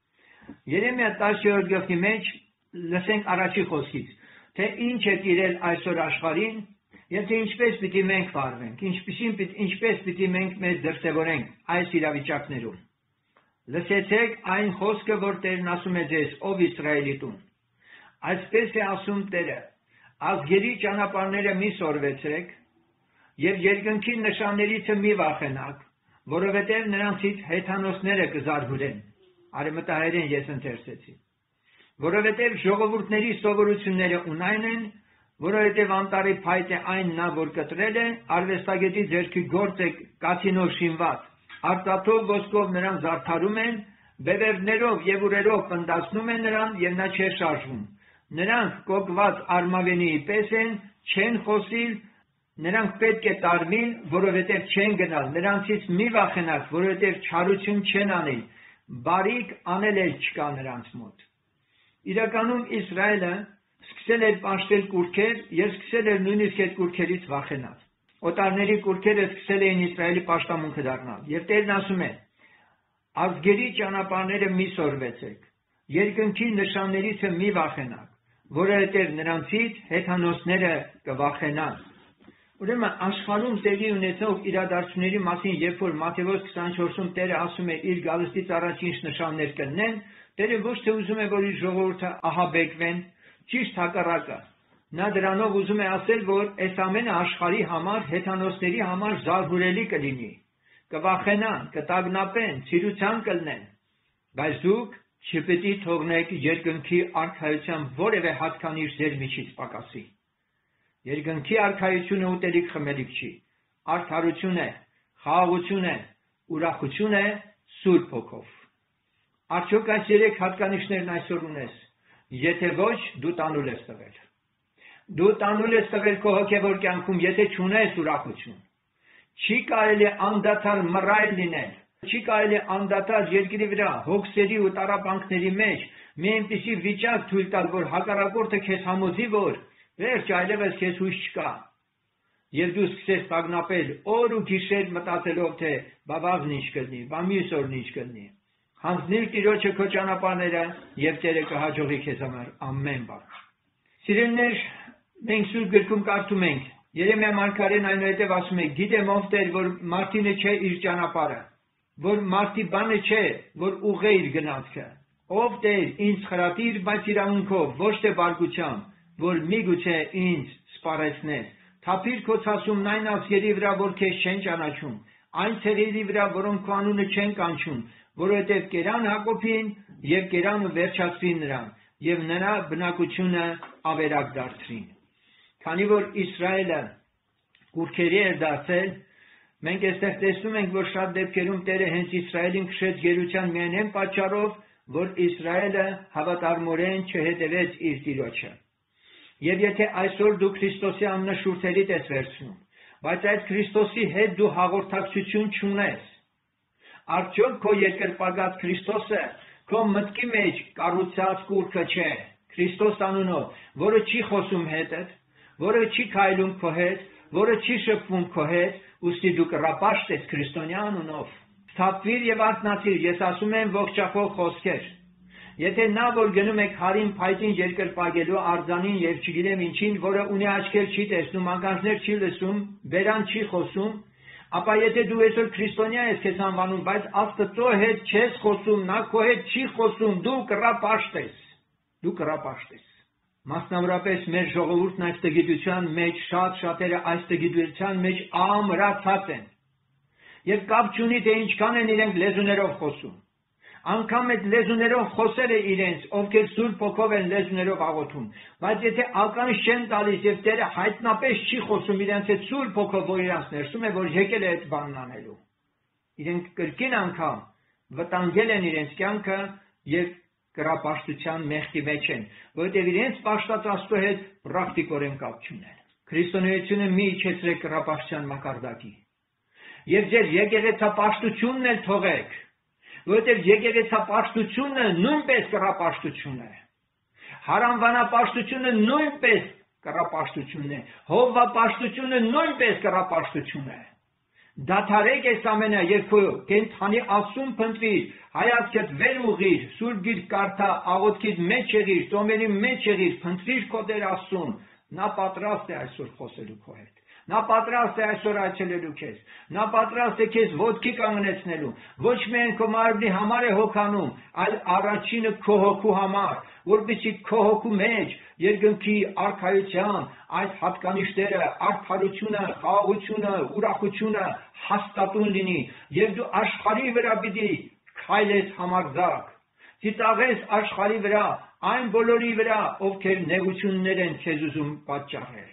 Երեմիա 10-րդ գլխի մեջ լսենք առաջի խոսքից, թե ինչ է տիրել այսօր աշխարհին, եւ թե ինչպես պիտի մենք վարվենք, ինչպես պիտի մենք մեզ դրսևորենք այս իրավիճակներում։ Լսեցեք այն խոսքը, որ Տերն ասում է ձեզ, ով Իսրայելի տուն։ Այսպես է ասում Տերը. ազգերի ճանապարհները մի սորվեցրեք եւ երկնքի նշաններից մի վախենաք, որովհետեւ նրանցից հեթանոսները կզարհուրեն։ Արեմտահայերեն ես ընթերցեցի։ Որովհետեւ ժողովուրդների սովորությունները ունայն են, որովհետև անտարի փայտ է այն նա, որ կտրել է, արվեստագետի ձեռքի գործ է կաթինով շինված, արծաթով ոսկով նրան զարդարում են, բևեռներով եւ ուրերով պնդացնում են նրան եւ նա չէ շարժվում։ Նրանք կոկված արմավենիի պես են, չեն խոսիլ, նրանք պետք է տարմին, որովհետև չեն գնալ, նրանցից մի վախենաք, որովհետև չարություն չեն անել, բարիք անել էլ չկա նրանց մոտ։ Իրականում Իսրայելը սկսել էր պաշտել կուռքեր եւ սկսել էր նույնիսկ այդ կուռքերից վախենալ։ Օտարների կուռքերը սկսել էին Իսրայելի պաշտամունքը դառնալ։ Եվ Տերն ասում է. ազգերի ճանապարհները մի սորվեցեք, երկնքի նշաններից մի վախենաք, որովհետև նրանցից հեթանոսները կվախենան։ Ուրեմն աշխարհում տեղի ունեցող իրադարձությունների մասին, երբ որ Մատթեոս 24-ում Տերը ասում է իր գալստից առաջ ինչ նշաններ կլինեն, Տերը ոչ թե ուզում է, որ իր ժողովուրդը ահաբեկվեն, ճիշտ հակառակը։ Նա դրանով ուզում է ասել, որ այս ամենը աշխարհի համար, հեթանոսների համար զարհուրելի կլինի, կվախենան, կտագնապեն, ցիրուցան կլինեն, բայց դուք չպետք է թողնեք երկնքի արքայության որևէ հատկանիշ ձեր միջից պակասի։ Երկնքի արքայությունը ուտելիք խմելիք չի, արդարություն է, խաղաղություն է, ուրախություն է Սուրբ Հոգով։ Արդյոք այս երեք հատկանիշներն այսօր ունես, եթե ոչ, դու տանուլ ես տվել։ Դու տանուլ ես տվել քո հոգևոր կյանքում, եթե չունես ուրախություն։ Չի կարելի անդադար մռայլ լինել, չի կարելի անդադար երկրի վրա, հոգսերի ու տառապանքների մեջ մի այնպիսի վիճակ թույլ տալ, որ հակառակորդը քեզ համոզի, որ վերջ այլևս քեզ հույս չկա։ Եվ դու սկսես տագնապել օր ու գիշեր մտածելով, թե բա վաղն ինչ կլինի, բա մյուս օրն ինչ կլինի։ Հանձնիր Տիրոջը քո ճանապարհները, եւ Տերը կհաջողի քեզ համար ամեն բան։ Սիրելիներ, մենք Սուրբ Գրքում կարդում ենք, Երեմիա մարգարեն այնուհետև ասում է. գիտեմ ով Տեր, որ մարդինը չէ իր ճանապարհը, որ մարդի բանը չէ, որ ուղղե իր գնացքը։ Ով Տեր, ինձ խրատիր, բայց իրավունքով, ոչ թե բարկությամբ, որ միգուցե ինձ սպառեցնես։ Թափիր քո ցասումն այն ազգերի վրա, որ քեզ չեն ճանաչում, այն ցեղերի վրա, որոնք քո անունը չեն կանչում, որովհետև կերան Հակոբին եւ կերանը վերջացրին նրան, եւ նրա բնակությունը ավերակ դարձրին։ Քանի որ Իսրայելը կուրքերի էր դարձել, մենք այստեղ տեսնում ենք, որ շատ դեպքերում Տերը հենց Իսրայելին քշեց գերության միայն այն պատճառով, որ Իսրայելը հավատարմորեն չհետևեց իր Տիրոջը։ Եվ եթե այսօր դու Քրիստոսի անունը շուրթերիդ ես վերցնում, բայց այդ Քրիստոսի հետ դու հաղորդակցություն չունես, արդյոք քո երկրպագած Քրիստոսը քո մտքի մեջ կառուցած կուրքը չէ, Քրիստոս անունով, որը չի խոսում հետդ, որը չի քայլում քո հետ, որը չի շփվում քո հետ, ուստի դու կռապաշտ ես քրիստոնյա անունով։ Սթափվիր եւ արթնացիր, ես ասում եմ ողջախոհ խոսքեր։ Եթե նա, որ գնում է քարին փայտին երկրպագելու արձանին եւ չգիտեմ ինչին, որը ունի աչքեր չի տեսնում, ականջներ չի լսում, բերան չի խոսում, ապա եթե դու այսօր քրիստոնյա ես քեզ անվանում, բայց Աստծո հետ չես խոսում, նա քո հետ չի խոսում, դու կռապաշտ ես։ Դու կռապաշտ ես։ Մասնավորապես մեր ժողովուրդն այս տգիտության մեջ, շատերը այս տգիտության մեջ ամրացած են։ Եվ կապ չունի, թե ինչքան են իրենք լեզուներով խոսում։ Անգամ այդ լեզուներով խոսերը իրենց, ովքեր Սուրբ Հոգով են լեզուներով աղոթում, բայց եթե ականջ չեն տալիս եւ Տերը հայտնապես չի խոսում իրենց այդ Սուրբ Հոգով, որ իրենց ներսում է, որ եկել է այդ բանն անելու։ Իրենք կրկին անգամ վտանգել են իրենց կյանքը եւ կռապաշտության մեղքի մեջ են, որովհետև իրենց պաշտած Աստծո հետ պրակտիկորեն կապ չունեն։ Քրիստոնեությունը մի իջեցրեք կռապաշտության մակարդակի։ Եվ ձեր եկեղեցապաշտությունն էլ թողեք, որովհետև եկեղեցապաշտությունը նույնպես կռապաշտություն է։ Հարանվանապաշտությունը նույնպես կռապաշտություն է։ Հովվապաշտությունը նույնպես կռապաշտություն է։ Դադարեք այս ամենը, երբ քո կենթանի Աստծուն փնտրիր, հայացքդ վեր ուղղիր, Սուրբ Գիրք կարդա, աղոթքիդ մեջ եղիր, ծոմերի մեջ եղիր, փնտրիր քո Տեր Աստծուն, նա պատրաստ է այսօր խոսելու քո հետ։ Նա պատրաստ է այսօր այցելելու քեզ։ Նա պատրաստ է քեզ ոտքի կանգնեցնելու։ Ոչ միայն քո մարմնի համար է հոգանում, այլ առաջինը քո հոգու համար, որպեսզի քո հոգու մեջ երկնքի արքայության այդ հատկանիշները, արդարությունը, խաղաղությունը, ուրախությունը հաստատուն լինի, եւ դու աշխարհի վրա պիտի քայլես համարձակ։ Ծիծաղես աշխարհի վրա, այն բոլորի վրա, ովքեր նեղություններ են քեզ ուզում պատճառել։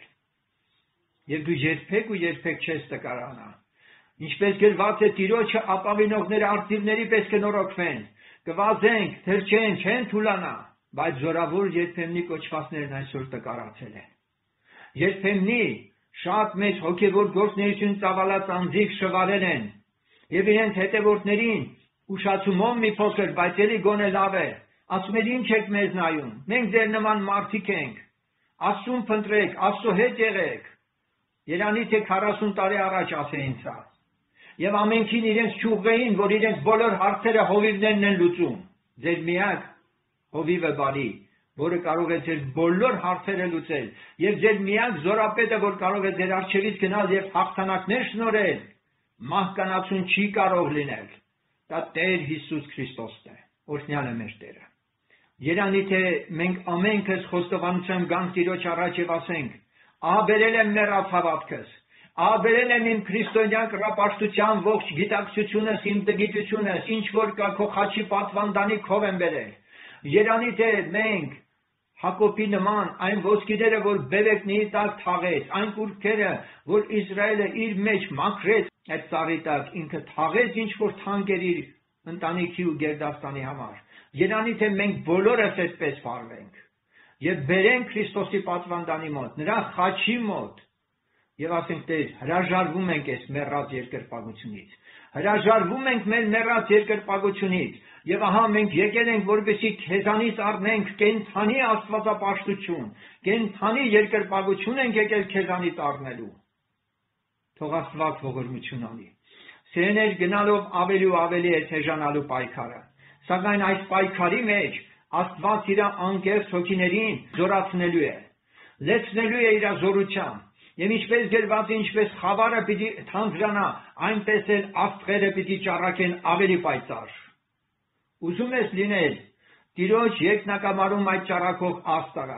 Եվ դու երբեք ու երբեք չես տկարանա։ Ինչպես գրված է, Տիրոջը ապավինողները արծիվների պես կնորոգվեն, կվազենք, թրջեն, չեն թուլանա, բայց զորավոր երբեմնի կոչվածներն այսօր տկարացել են։ Երբեմնի շատ մեծ հոգևոր գործունեություն ծավալած անձիկ շվարել են, եւ իրենց հետևորդներին ուշացումով մի փոքր, բայց էլի գոնե լավ է, ասում են ինչ եք մեզ նայում, մենք ձեր նման մարդիկ ենք, Աստծուն փնտրեք, Աստծո հետ եղեք։ Երանի թե 40 տարի առաջ ասեին սա։ Եվ ամենքին իրենց չուղղեին, որ իրենց բոլոր հարցերը հովիվներն են լուծում։ Ձեր միակ հովիվը բարի, որը կարող է ձեր բոլոր հարցերը լուծել, եւ ձեր միակ զորապետը, որ կարող է ձեր առջևից գնալ եւ հաղթանակներ շնորհել, մահկանացուն չի կարող լինել։ Դա Տեր Հիսուս Քրիստոսն է, օրհնյալ է մեր Տերը։ Երանի թե մենք ամենքս խոստովանությամբ գանք Տիրոջ առաջ եւ ասենք. «Ահա բերել եմ մեռած հավատքս, ահա բերել եմ իմ քրիստոնյա կռապաշտության ողջ գիտակցությունս, իմ տգիտությունս, ինչ որ կա քո խաչի պատվանդանի քով եմ բերել»։ Երանի թե մենք Հակոբի նման այն ոսկիները, որ բևեկնի տակ թաղեց, այն կուրքերը, որ Իսրայելը իր մեջ մաքրեց, այդ ծառի տակ ինքը թաղեց ինչ որ թանկ էր իր ընտանիքի ու գերդաստանի համար։ Երանի թե մենք բոլորս այդպես վարվենք եւ բերենք Քրիստոսի պատվանդանի մոտ, նրա խաչի մոտ եւ ասենք Տեր, հրաժարվում ենք այս մեռած երկրպագությունից, հրաժարվում ենք մեր մեռած երկրպագությունից եւ ահա մենք եկել ենք, որպեսզի քեզանից առնենք կենթանի աստվածապաշտություն, կենթանի երկրպագություն ենք եկել քեզանից առնելու։ Թող Աստված ողորմություն անի։ Սերներ գնալով ավելի ու ավելի է թեժանալու պայքարը, սակայն այս պայքարի մեջ Աստված իր անկեղծ հոգիներին զորացնելու է, լեցնելու է իր զորությամբ, եւ ինչպես գրված է, ինչպես խավարը պիտի թանձրանա, այնպես էլ աստղերը պիտի ճառակեն ավելի պայծառ։ Ուզում ես լինել Տիրոջ երկնակամարում այդ ճառակող աստղը։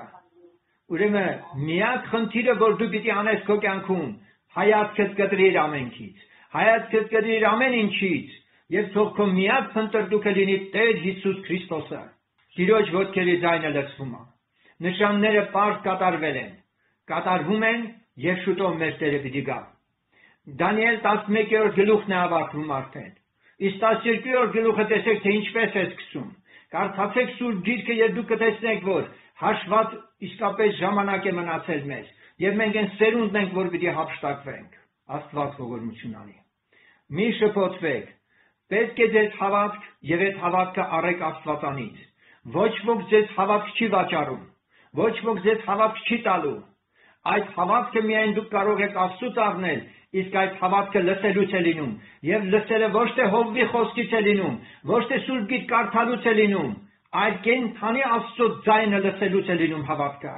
Ուրեմն միակ խնդիրը, որ դու պիտի անես քո կյանքում, հայացքդ կտրիր ամենքից, հայացքդ կտրիր ամեն ինչից, եւ թող քո միակ փնտրտուքը լինի Տեր Հիսուս Քրիստոսը։ Տիրոջ ոտքերի ձայնը լսվում է։ Նշանները պարզ կատարվել են, կատարվում են եւ շուտով մեր Տերը պիտի գա։ Դանիել 11-րդ գլուխն է ավարտվում արդեն։ Իսկ 12-րդ գլուխը տեսեք, թե ինչպես է սկսում։ Կարդացեք Սուրբ Գիրքը եւ դուք կտեսնեք, որ հաշված իսկապես ժամանակ է մնացել մեզ, եւ մենք այն սերունդն ենք, որ պիտի հափշտակվենք։ Աստված ողորմություն անի։ Մի շփոթվեք, պետք է ձեզ հավատք եւ այդ հավատքը առեք Աստվածանից։ Ոչ ոք ձեզ հավատք չի վաճառում, ոչ ոք ձեզ հավատք չի տալու։ Այդ հավատքը միայն դուք կարող եք Աստծուց առնել, իսկ այդ հավատքը լսելուց է լինում, եւ լսելը ոչ թե հովվի խոսքից է լինում, ոչ թե Սուրբ Գիրք կարդալուց է լինում, այլ կենթանի Աստծո ձայնը լսելուց է լինում հավատքը։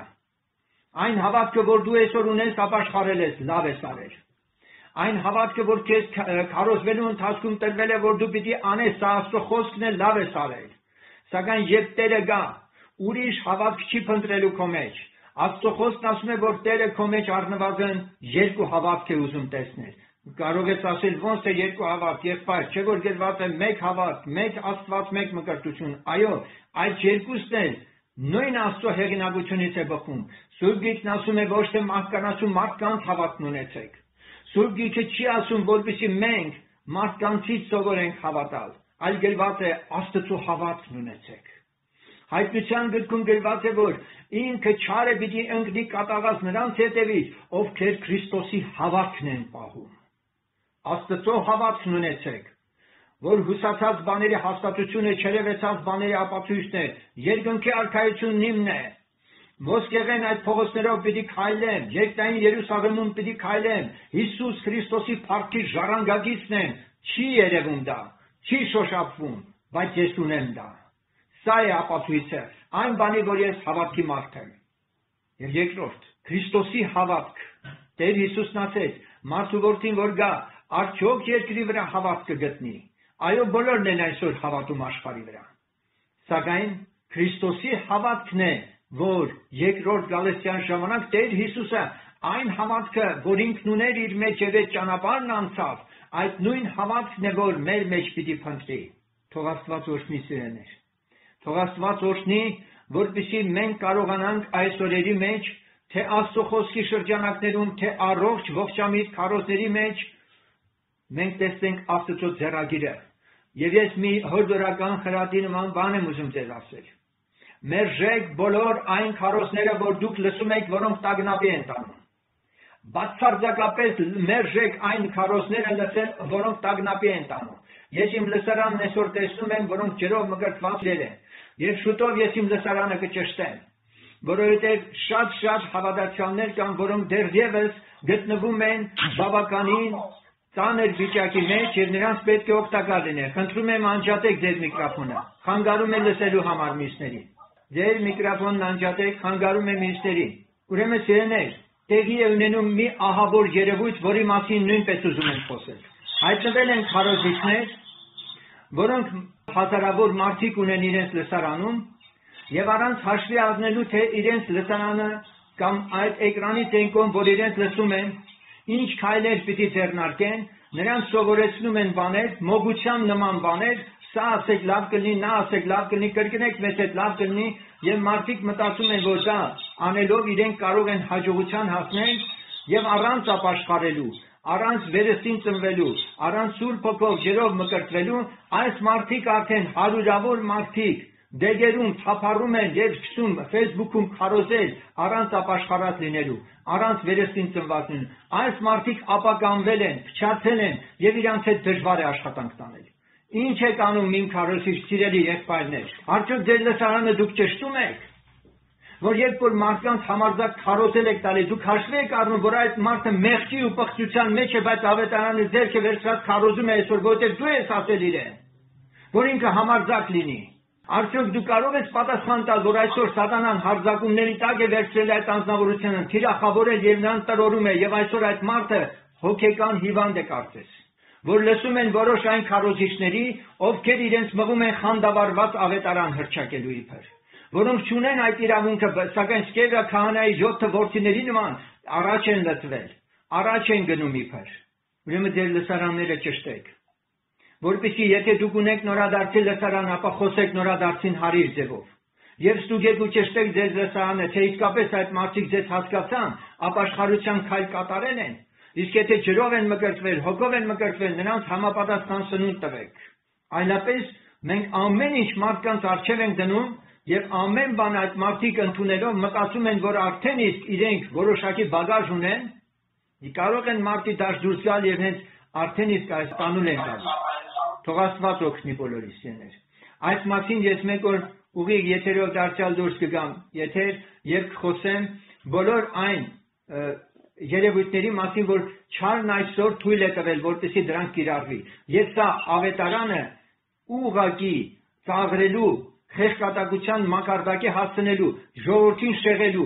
Այն հավատքը, որ դու այսօր ունես, ապաշխարել ես, լավ ես արել։ Այն հավատքը, որ քեզ քարոզվելու ընթացքում տրվել է, որ դու պիտի անես, սա Աստծո խոսքն է, լավ ես արել։ Սակայն երբ Տերը գա, ուրիշ հավատք չի փնտրելու քո մեջ։ Աստծո խոսքն ասում է, որ Տերը քո մեջ առնվազն երկու հավատք է ուզում տեսնել։ Կարող ես ասել, ոնց է երկու հավատք, եղբայր, չէ՞ որ գրված է մեկ հավատք, մեկ Աստված, մեկ մկրտություն։ Այո, այդ երկուսն էլ նույն Աստծո հեղինակությունից է բխում։ Սուրբ Գիրքն ասում է, ոչ թե մարդկանացու մարդկանց հավատքն ունեցեք։ Սուրբ Գիրքը չի ասում, որպեսզի մենք մարդկանցից սովորենք հավատալ, այլ գրված է Աստծո հավատքն ունեցեք։ Հայտնության գրքում գրված է, որ ինքը չարը պիտի ընկնի կատաղած նրանց հետևից, ովքեր Քրիստոսի հավատքն են պահում։ Աստծո հավատքն ունեցեք, որ հուսացած բաների հաստատությունը, չերևեցած բաների ապացույցն է, երկնքի արքայությունն իմն է։ Ոսկեղեն այդ փողոցներով պիտի քայլեմ, երկնային Երուսաղեմում պիտի քայլեմ, Հիսուս Քրիստոսի փառքի ժառանգագիծն եմ, չի երևում դա, չի շոշափվում, բայց ես ունեմ դա։ Սա է ապացույցը, այն բանի, որ ես հավատքի մարդ եմ։ Եվ երկրորդ, Քրիստոսի հավատք։ Տեր Հիսուսն ասեց, մարդու որդին որ գա, արդյոք երկրի վրա հավատք կգտնի։ Այո, բոլորն են այսօր հավատում աշխարհի վրա։ Սակայն Քրիստոսի հավատքն է, որ երկրորդ գալստյան ժամանակ Տեր Հիսուսը այն հավատքը, որ ինքն ուներ իր մեջ եւ այդ ճանապարհն անցավ, այդ նույն հավատքն է, որ մեր մեջ պիտի փնտրի։ Թող Աստված օրհնի սիրելիներ։ Թող Աստված օրհնի, որպեսզի մենք կարողանանք այս օրերի մեջ, թե Աստծո խոսքի շրջանակներում, թե առողջ ողջամիտ քարոզների մեջ մենք տեսնենք Աստծո ձեռագիրը։ Եվ ես մի հորդորական խրատի նման բան եմ ուզում ձեզ ասել։ Մերժեք բոլոր այն քարոզները, որ դուք լսում եք, որոնք տագնապի են տանում։ Բացարձակապես մերժեք այն քարոզները լսել, որոնք տագնապի են տանում։ Ես իմ լսարանն այսօր տեսնում եմ, որոնք ջրով մկրտված են, եւ շուտով ես իմ լսարանը կճշտեմ, որովհետեւ շատ հավատացյալներ կան, որոնք դեռևս գտնվում են բավականին ծանր վիճակի մեջ եւ նրանց պետք է օգտակար լինել։ Խնդրում եմ անջատեք ձեր միկրոֆոնը, խանգարում է լսելու համար մյուսներին։ Ձեր միկրոֆոնն անջատեք, խանգարում է մյուսներին։ Ուրեմն սիրելիներ, տեղի է ունենում մի ահավոր երևույթ, որի մասին նույնպես ուզում ենք խոսել։ Հայտնվել են քարոզիչներ, որոնք հազարավոր մարդիկ ունեն իրենց լսարանում, եւ առանց հաշվի առնելու, թե իրենց լսարանը կամ այդ էկրանից են կողմ, որ իրենց լսում են, ինչ քայլեր պիտի ձեռնարկեն, նրանց սովորեցնում են բաներ, մոգության նման բաներ, սա ասեք լավ կլինի, նա ասեք լավ կլինի, կրկնեք մեզ հետ լավ կլինի, եւ մարդիկ մտածում են, որ դա անելով իրենք կարող են հաջողության հասնել եւ առանց ապաշխարելու, առանց վերստին ծնվելու, առանց Սուրբ Հոգով ջերով մկրտվելու, այս մարդիկ արդեն հարյուրավոր մարդիկ դեգերում թափառում են եւ սկսում Facebook-ում քարոզել առանց ապաշխարած լինելու, առանց վերստին ծնված լինելու։ Այս մարդիկ ապականվել են, փչացել են եւ իրանց հետ դժվար է աշխատանք տանել։ Ինչ եք անում իմ քարոզիչ սիրելի եղբայրներ։ Արդյոք ձեր լսարանը դուք ճշտում եք, որ երբ որ մարդկանց համարձակ քարոզել եք տալի, դուք հաշվի եք առնում, որ այդ մարդը մեղքի ու պղծության մեջ է, բայց ավետարանը ձեռքը վերցրած քարոզում է այսօր, որովհետեւ դու ես ասել իրեն, որ ինքը համարձակ լինի։ Արդյոք դու կարող ես պատասխան տալ, որ այսօր սատանան հարձակումների տակ է վերցրել այդ անձնավորությունը, թիրախավորել եւ նրան տրորում է եւ այսօր այդ մարդը հոգեկան հիվանդ է կարծես, որ լսում են որոշ այն քարոզիչների, ովքեր իրենց մղում են խանդավառված ավետարան հռչակելու իբր, որոնք չունեն այդ իրավունքը, սակայն Սկևիա քահանայի 7 որդիների նման առաջ են լծվել, առաջ են գնում իբր։ Ուրեմն ձեր լսարանները ճշտեք, որպեսզի եթե դուք ունեք նորադարձի լսարան, ապա խոսեք նորադարձին հարիր ձևով։ Եվ ստուգեք ու ճշտեք ձեր լսարանը, թե իսկապես այդ մարդիկ ձեզ հասկացան, ապաշխարության քայլ կատարել են, իսկ եթե ջրով են մկրտվել, հոգով են մկրտվել, նրանց համապատասխան սնունդ տվեք։ Այլապես մենք ամեն ինչ մարդկանց առջև ենք դնում եւ ամեն բան այդ մարդիկ ընդունելով մտածում են, որ արդեն իսկ իրենք որոշակի բագաժ ունեն, կարող են մարդի դաշ դուրս գալ եւ հենց արդեն իսկ այս կանոն են տալիս։ Թող Աստված օգնի բոլորիս եներ։ Այս մասին ես մեկ օր ուղիղ եթերով դարձյալ դուրս կգամ եթեր եւ կխոսեմ բոլոր այն երևույթների մասին, որ չարն այսօր թույլ է տվել, որպեսզի դրանք կիրառվի։ Ես սա ավետարանը ուղղակի ծաղրելու, խեղճատակության մակարդակի հասցնելու, ժողովրդին շեղելու,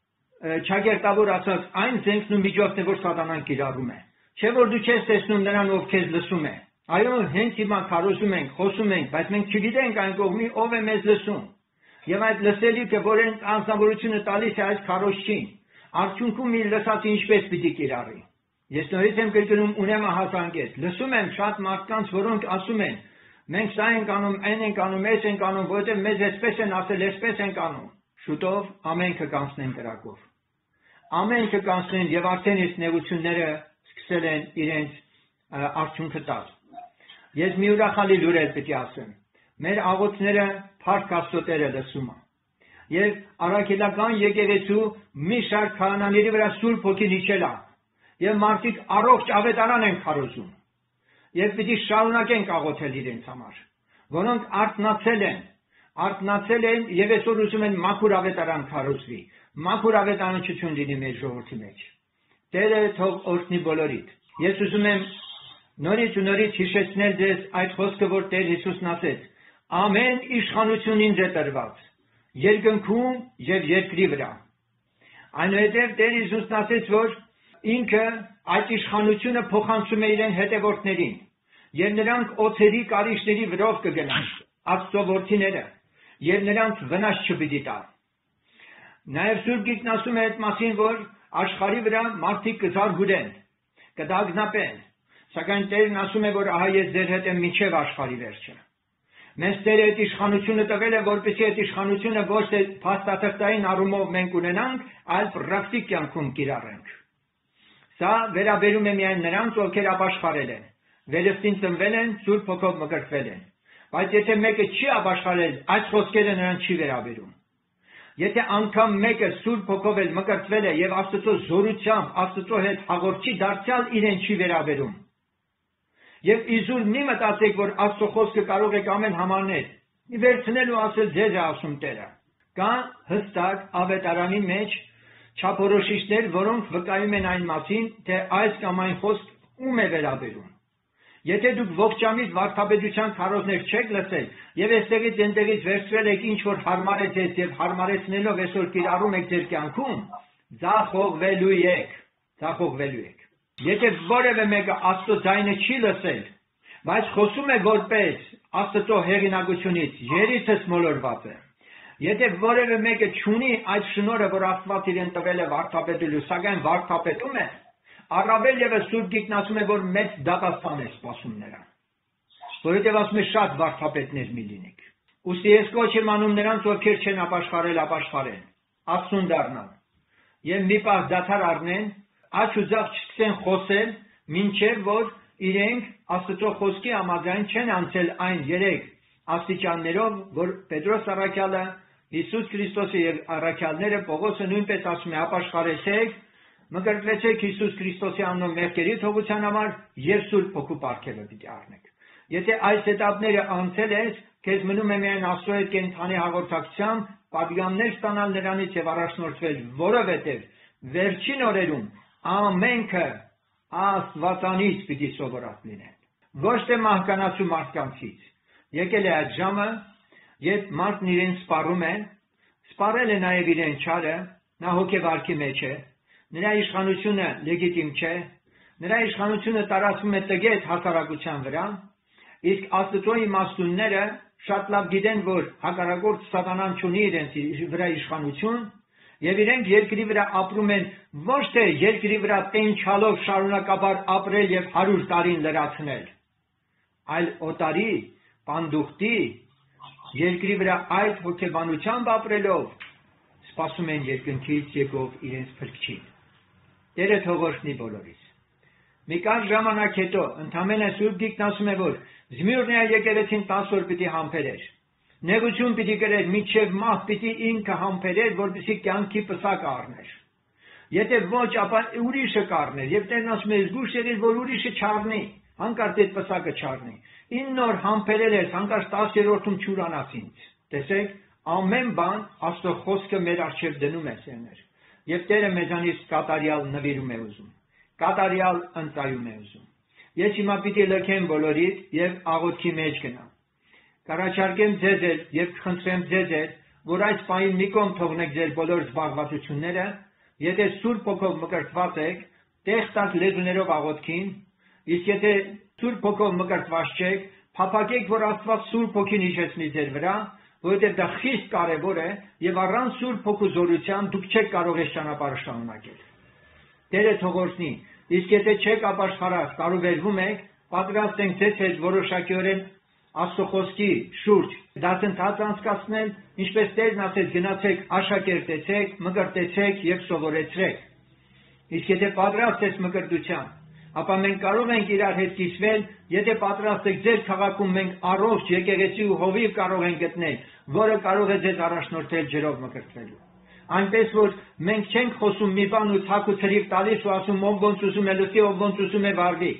ճակերտավոր ասած այն զենքն ու միջոցն է, որ սատանան կիրառում է։ Չէ՞ որ դու չես տեսնում նրան, ով քեզ լսում է։ Այո, հենց հիմա քարոզում ենք, խոսում ենք, բայց մենք չգիտենք այն կողմի ով է մեզ լսում։ Եվ այդ լսելիքը, որ են անձնավորությունը տալիս է այս քարոզչին, արդյունքում իր լսածը ինչպես պիտի կիրառի։ Ես նորից եմ կրկնում, ունեմ հասանկետ։ Լսում եմ շատ մարդկանց, որոնք ասում են, մենք սա ենք անում, այն ենք անում, այս ենք անում, որովհետև մեզ այսպես են ասել, այսպես ենք անում։ Շուտով ամենքը կանցնեն կրակով։ Ամենքը կանցնեն եւ արդեն իսկ նեղությունները սկսել են իրենց արդյունքը տալ։ Ես մի ուրախալի լուրեր պիտի ասեմ։ Մեր աղոթները Փառք Աստծո Տերը լսում է։ Եվ առաքելական եկեղեցու մի շարք քահանաների վրա Սուրբ Հոգին իջել է։ Եվ մարդիկ առողջ ավետարան են քարոզում։ Եվ պիտի շարունակենք աղոթել իրենց համար, որոնք արթնացել են եւ այսօր ուզում են մաքուր ավետարան քարոզվի։ Մաքուր ավետարանչություն լինի մեր ժողովրդի մեջ։ Տերը թող օրհնի բոլորիդ։ Ես ուզում եմ նորից ու նորից հիշեցնել ձեզ այդ խոսքը, որ Տեր Հիսուսն ասեց. ամեն իշխանություն ինձ է տրված, երկնքում եւ երկրի վրա։ Այնուհետև Տեր Հիսուսն ասեց, որ ինքը այդ իշխանությունը փոխանցում է իրեն հետևորդներին, եւ նրանք օծերի կարիճների վրով կգնան, Աստծո որդիները, եւ նրանց վնաս չպիտի տա։ Նաեւ Սուրբ Գիրքն ասում է այդ մասին, որ աշխարհի վրա մարդիկ կզարգուրեն, կդագնապեն, սակայն Տերն ասում է, որ ահա ես ձեր հետ եմ մինչև աշխարհի վերջը։ Մեզ Տերը այդ իշխանությունը տվել է, որպեսզի այդ իշխանությունը ոչ թե փաստաթղթային առումով մենք ունենանք, այլ պրակտիկ կյանքում կիրառենք։ Սա վերաբերում է միայն նրանց, ովքեր ապաշխարել են, վերստին ծնվել են, Սուրբ Հոգով մկրտվել են։ Բայց եթե մեկը չի ապաշխարել, այդ խոսքերը նրան չի վերաբերում։ Եթե անգամ մեկը Սուրբ Հոգով էլ մկրտվել է եւ Աստծո զորությամբ, Աստծո հետ հաղորդի դարձյալ իրեն չի վերաբերում։ Եվ իզուր մի մտածեք, որ Աստծո խոսքը կարող եք ամեն համարնել, վերցնել ու ասել ձեզ է ասում Տերը։ Կա հստակ ավետարանի մեջ չափորոշիչներ, որոնք վկայում են այն մասին, թե այս կամ այն խոսք ում է վերաբերում։ Եթե դուք ողջամիտ վարդապետության քարոզներ չեք լսել եւ այստեղից այնտեղից վերցրել եք ինչ որ հարմար է ձեզ եւ հարմարեցնելով այսօր կիրառում եք ձեր կյանքում, ձախողվելու եք։ Եթե որևէ մեկը Աստծո ձայնը չի լսել, բայց խոսում է որպես Աստծո հեղինակությունից, երիցս մոլորված է։ Եթե որևէ մեկը չունի այդ շնորհը, որ Աստված իրեն տվել է վարդապետելու, սակայն վարդապետում է, առավել ևս Սուրբ Գիրքն ասում է, որ մեծ դատաստան է սպասում նրան, որովհետև ասում է շատ վարդապետներ մի լինեք։ Ուստի ես կոչ եմ անում նրանց, ովքեր չեն ապաշխարել, ապաշխարեն, աստուն դառնան եւ մի պահ դադար առնեն, աչ ու ձախ չսկսեն խոսել, մինչև որ իրենք Աստծո խոսքի համաձայն չեն անցել այն 3 աստիճաններով, որ Պետրոս առաքյալը, Հիսուս Քրիստոսը եւ առաքյալները Պողոսը նույնպես ասում է ապաշխարեցեք, մկրտվեցեք Հիսուս Քրիստոսի անունով մեղքերի թողության համար եւ Սուրբ Հոգու պարգևը պիտի առնեք։ Եթե այս этаպները անցել ես, քեզ մնում է միայն Աստծո հետ կենթանի հաղորդակցությամբ պատգամներ ստանալ նրանից եւ առաջնորդվել, որովհետեւ վերջին օրերում ամենքը Աստվածանից պիտի սովորած լինեն, ոչ թե մահկանացու մարդկանցից։ Եկել է այդ ժամը, երբ մարդն իրեն սպառում է, սպառել է նաև իրեն չարը, նա հոգեվարքի մեջ է, նրա իշխանությունը լեգիտիմ չէ, նրա իշխանությունը տարածվում է տգետ հասարակության վրա, իսկ Աստծո իմաստունները շատ լավ գիտեն, որ հակառակորդ սատանան չունի իրենց վրա իշխանություն, եւ իրենք երկրի վրա ապրում են ոչ թե երկրի վրա տենչալով շարունակաբար ապրել եւ 100 տարին լրացնել, այլ օտարի, պանդուխտի, երկրի վրա այդ հոգեբանությամբ ապրելով սպասում են երկնքից եկող իրենց փրկչին։ Տերը թող օրհնի բոլորիս։ Մի կարճ ժամանակ հետո ընդամենը Սուրբ Գիրքն ասում է, որ Զմիրնիա եկեղեցին 10 օր պիտի համբերեր։ Նեղություն պիտի կրեր, մինչև մահ պիտի ինքը համբերեր, որպեսզի կյանքի պսակ առներ։ Եթե ոչ, ապա ուրիշը կառներ, եւ Տերն ասում է, զգուշ եղիր, որ ուրիշը չառնի, հանկարծ այդ պսակը չառնի։ 9 օր համբերել ես, հանկարծ 10-րդում չուրանաս ինձ։ Տեսեք, ամեն բան Աստծո խոսքը մեր առջև դնում է սերներ։ Եվ Տերը մեզանից կատարյալ նվիրում է ուզում, կատարյալ ընծայում է ուզում։ Ես հիմա պիտի լքեմ բոլորիդ եւ աղոթքի մեջ գնամ։ Կառաջարկեմ ձեզ եւ խնդրեմ ձեզ, որ այս պահին մի կողմ թողնեք ձեր բոլոր զբաղվածությունները, եթե Սուրբ Հոգով մկրտված եք, տեղ տակ լեզուներով աղոթքին, իսկ եթե Սուրբ Հոգով մկրտված չեք, փափագեք, որ Աստված Սուրբ Հոգին իջեցնի ձեր վրա, որովհետև դա խիստ կարևոր է եւ առանց Սուրբ Հոգու զորության դուք չեք կարող այս ճանապարհը շարունակել։ Տերը թող օրհնի, իսկ եթե չեք ապաշխարած, տարուբերվում եք, պատրաստ ենք ձեզ հետ որոշակիորեն Աստծո խոսքի շուրջ դասընթաց անցկացնել, ինչպես Տերն ասեց, գնացեք, աշակերտեցեք, մկրտեցեք եւ սովորեցրեք։ Իսկ եթե պատրաստ եք մկրտության, ապա մենք կարող ենք իրար հետ կիսվել, եթե պատրաստ եք ձեր քաղաքում մենք առողջ եկեղեցի ու հովիվ կարող ենք գտնել, որը կարող է ձեզ առաջնորդել ջրով մկրտվելու։ Այնպես որ մենք չենք խոսում մի բան ու թակ ու թրիվ տալիս ու ասում ով ոնց ուզում է լսի, ով ոնց ուզում է վարվի։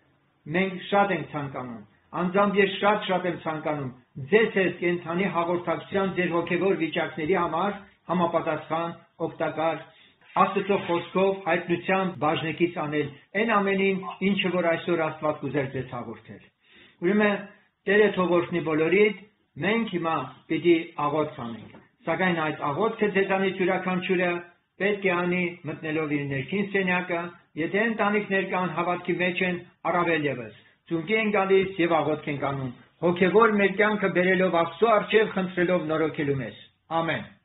Մենք շատ ենք ցանկանում, անձամբ ես շատ եմ ցանկանում ձեզ հետ կենթանի հաղորդակցության ձեր հոգևոր վիճակների համար համապատասխան, օգտակար Աստծո խոսքով հայտնության բաժնեկից անել այն ամենին, ինչը որ այսօր Աստված կուզեր ձեզ հաղորդել։ Ուրեմն Տերը թող օրհնի բոլորիդ, մենք հիմա պիտի աղոթք անենք։ Սակայն այդ աղոթքը ձեզանից յուրաքանչյուրը պետք է անի մտնելով իր ներքին սենյակը, եթե ընտանիքներ կան հավատքի մեջ են, առավել ևս ծունկի են գալիս եւ աղոթք են անում, հոգեվոր մեր կյանքը բերելով Աստծո առջև խնդրելով նորոգելու մեզ։ Ամեն։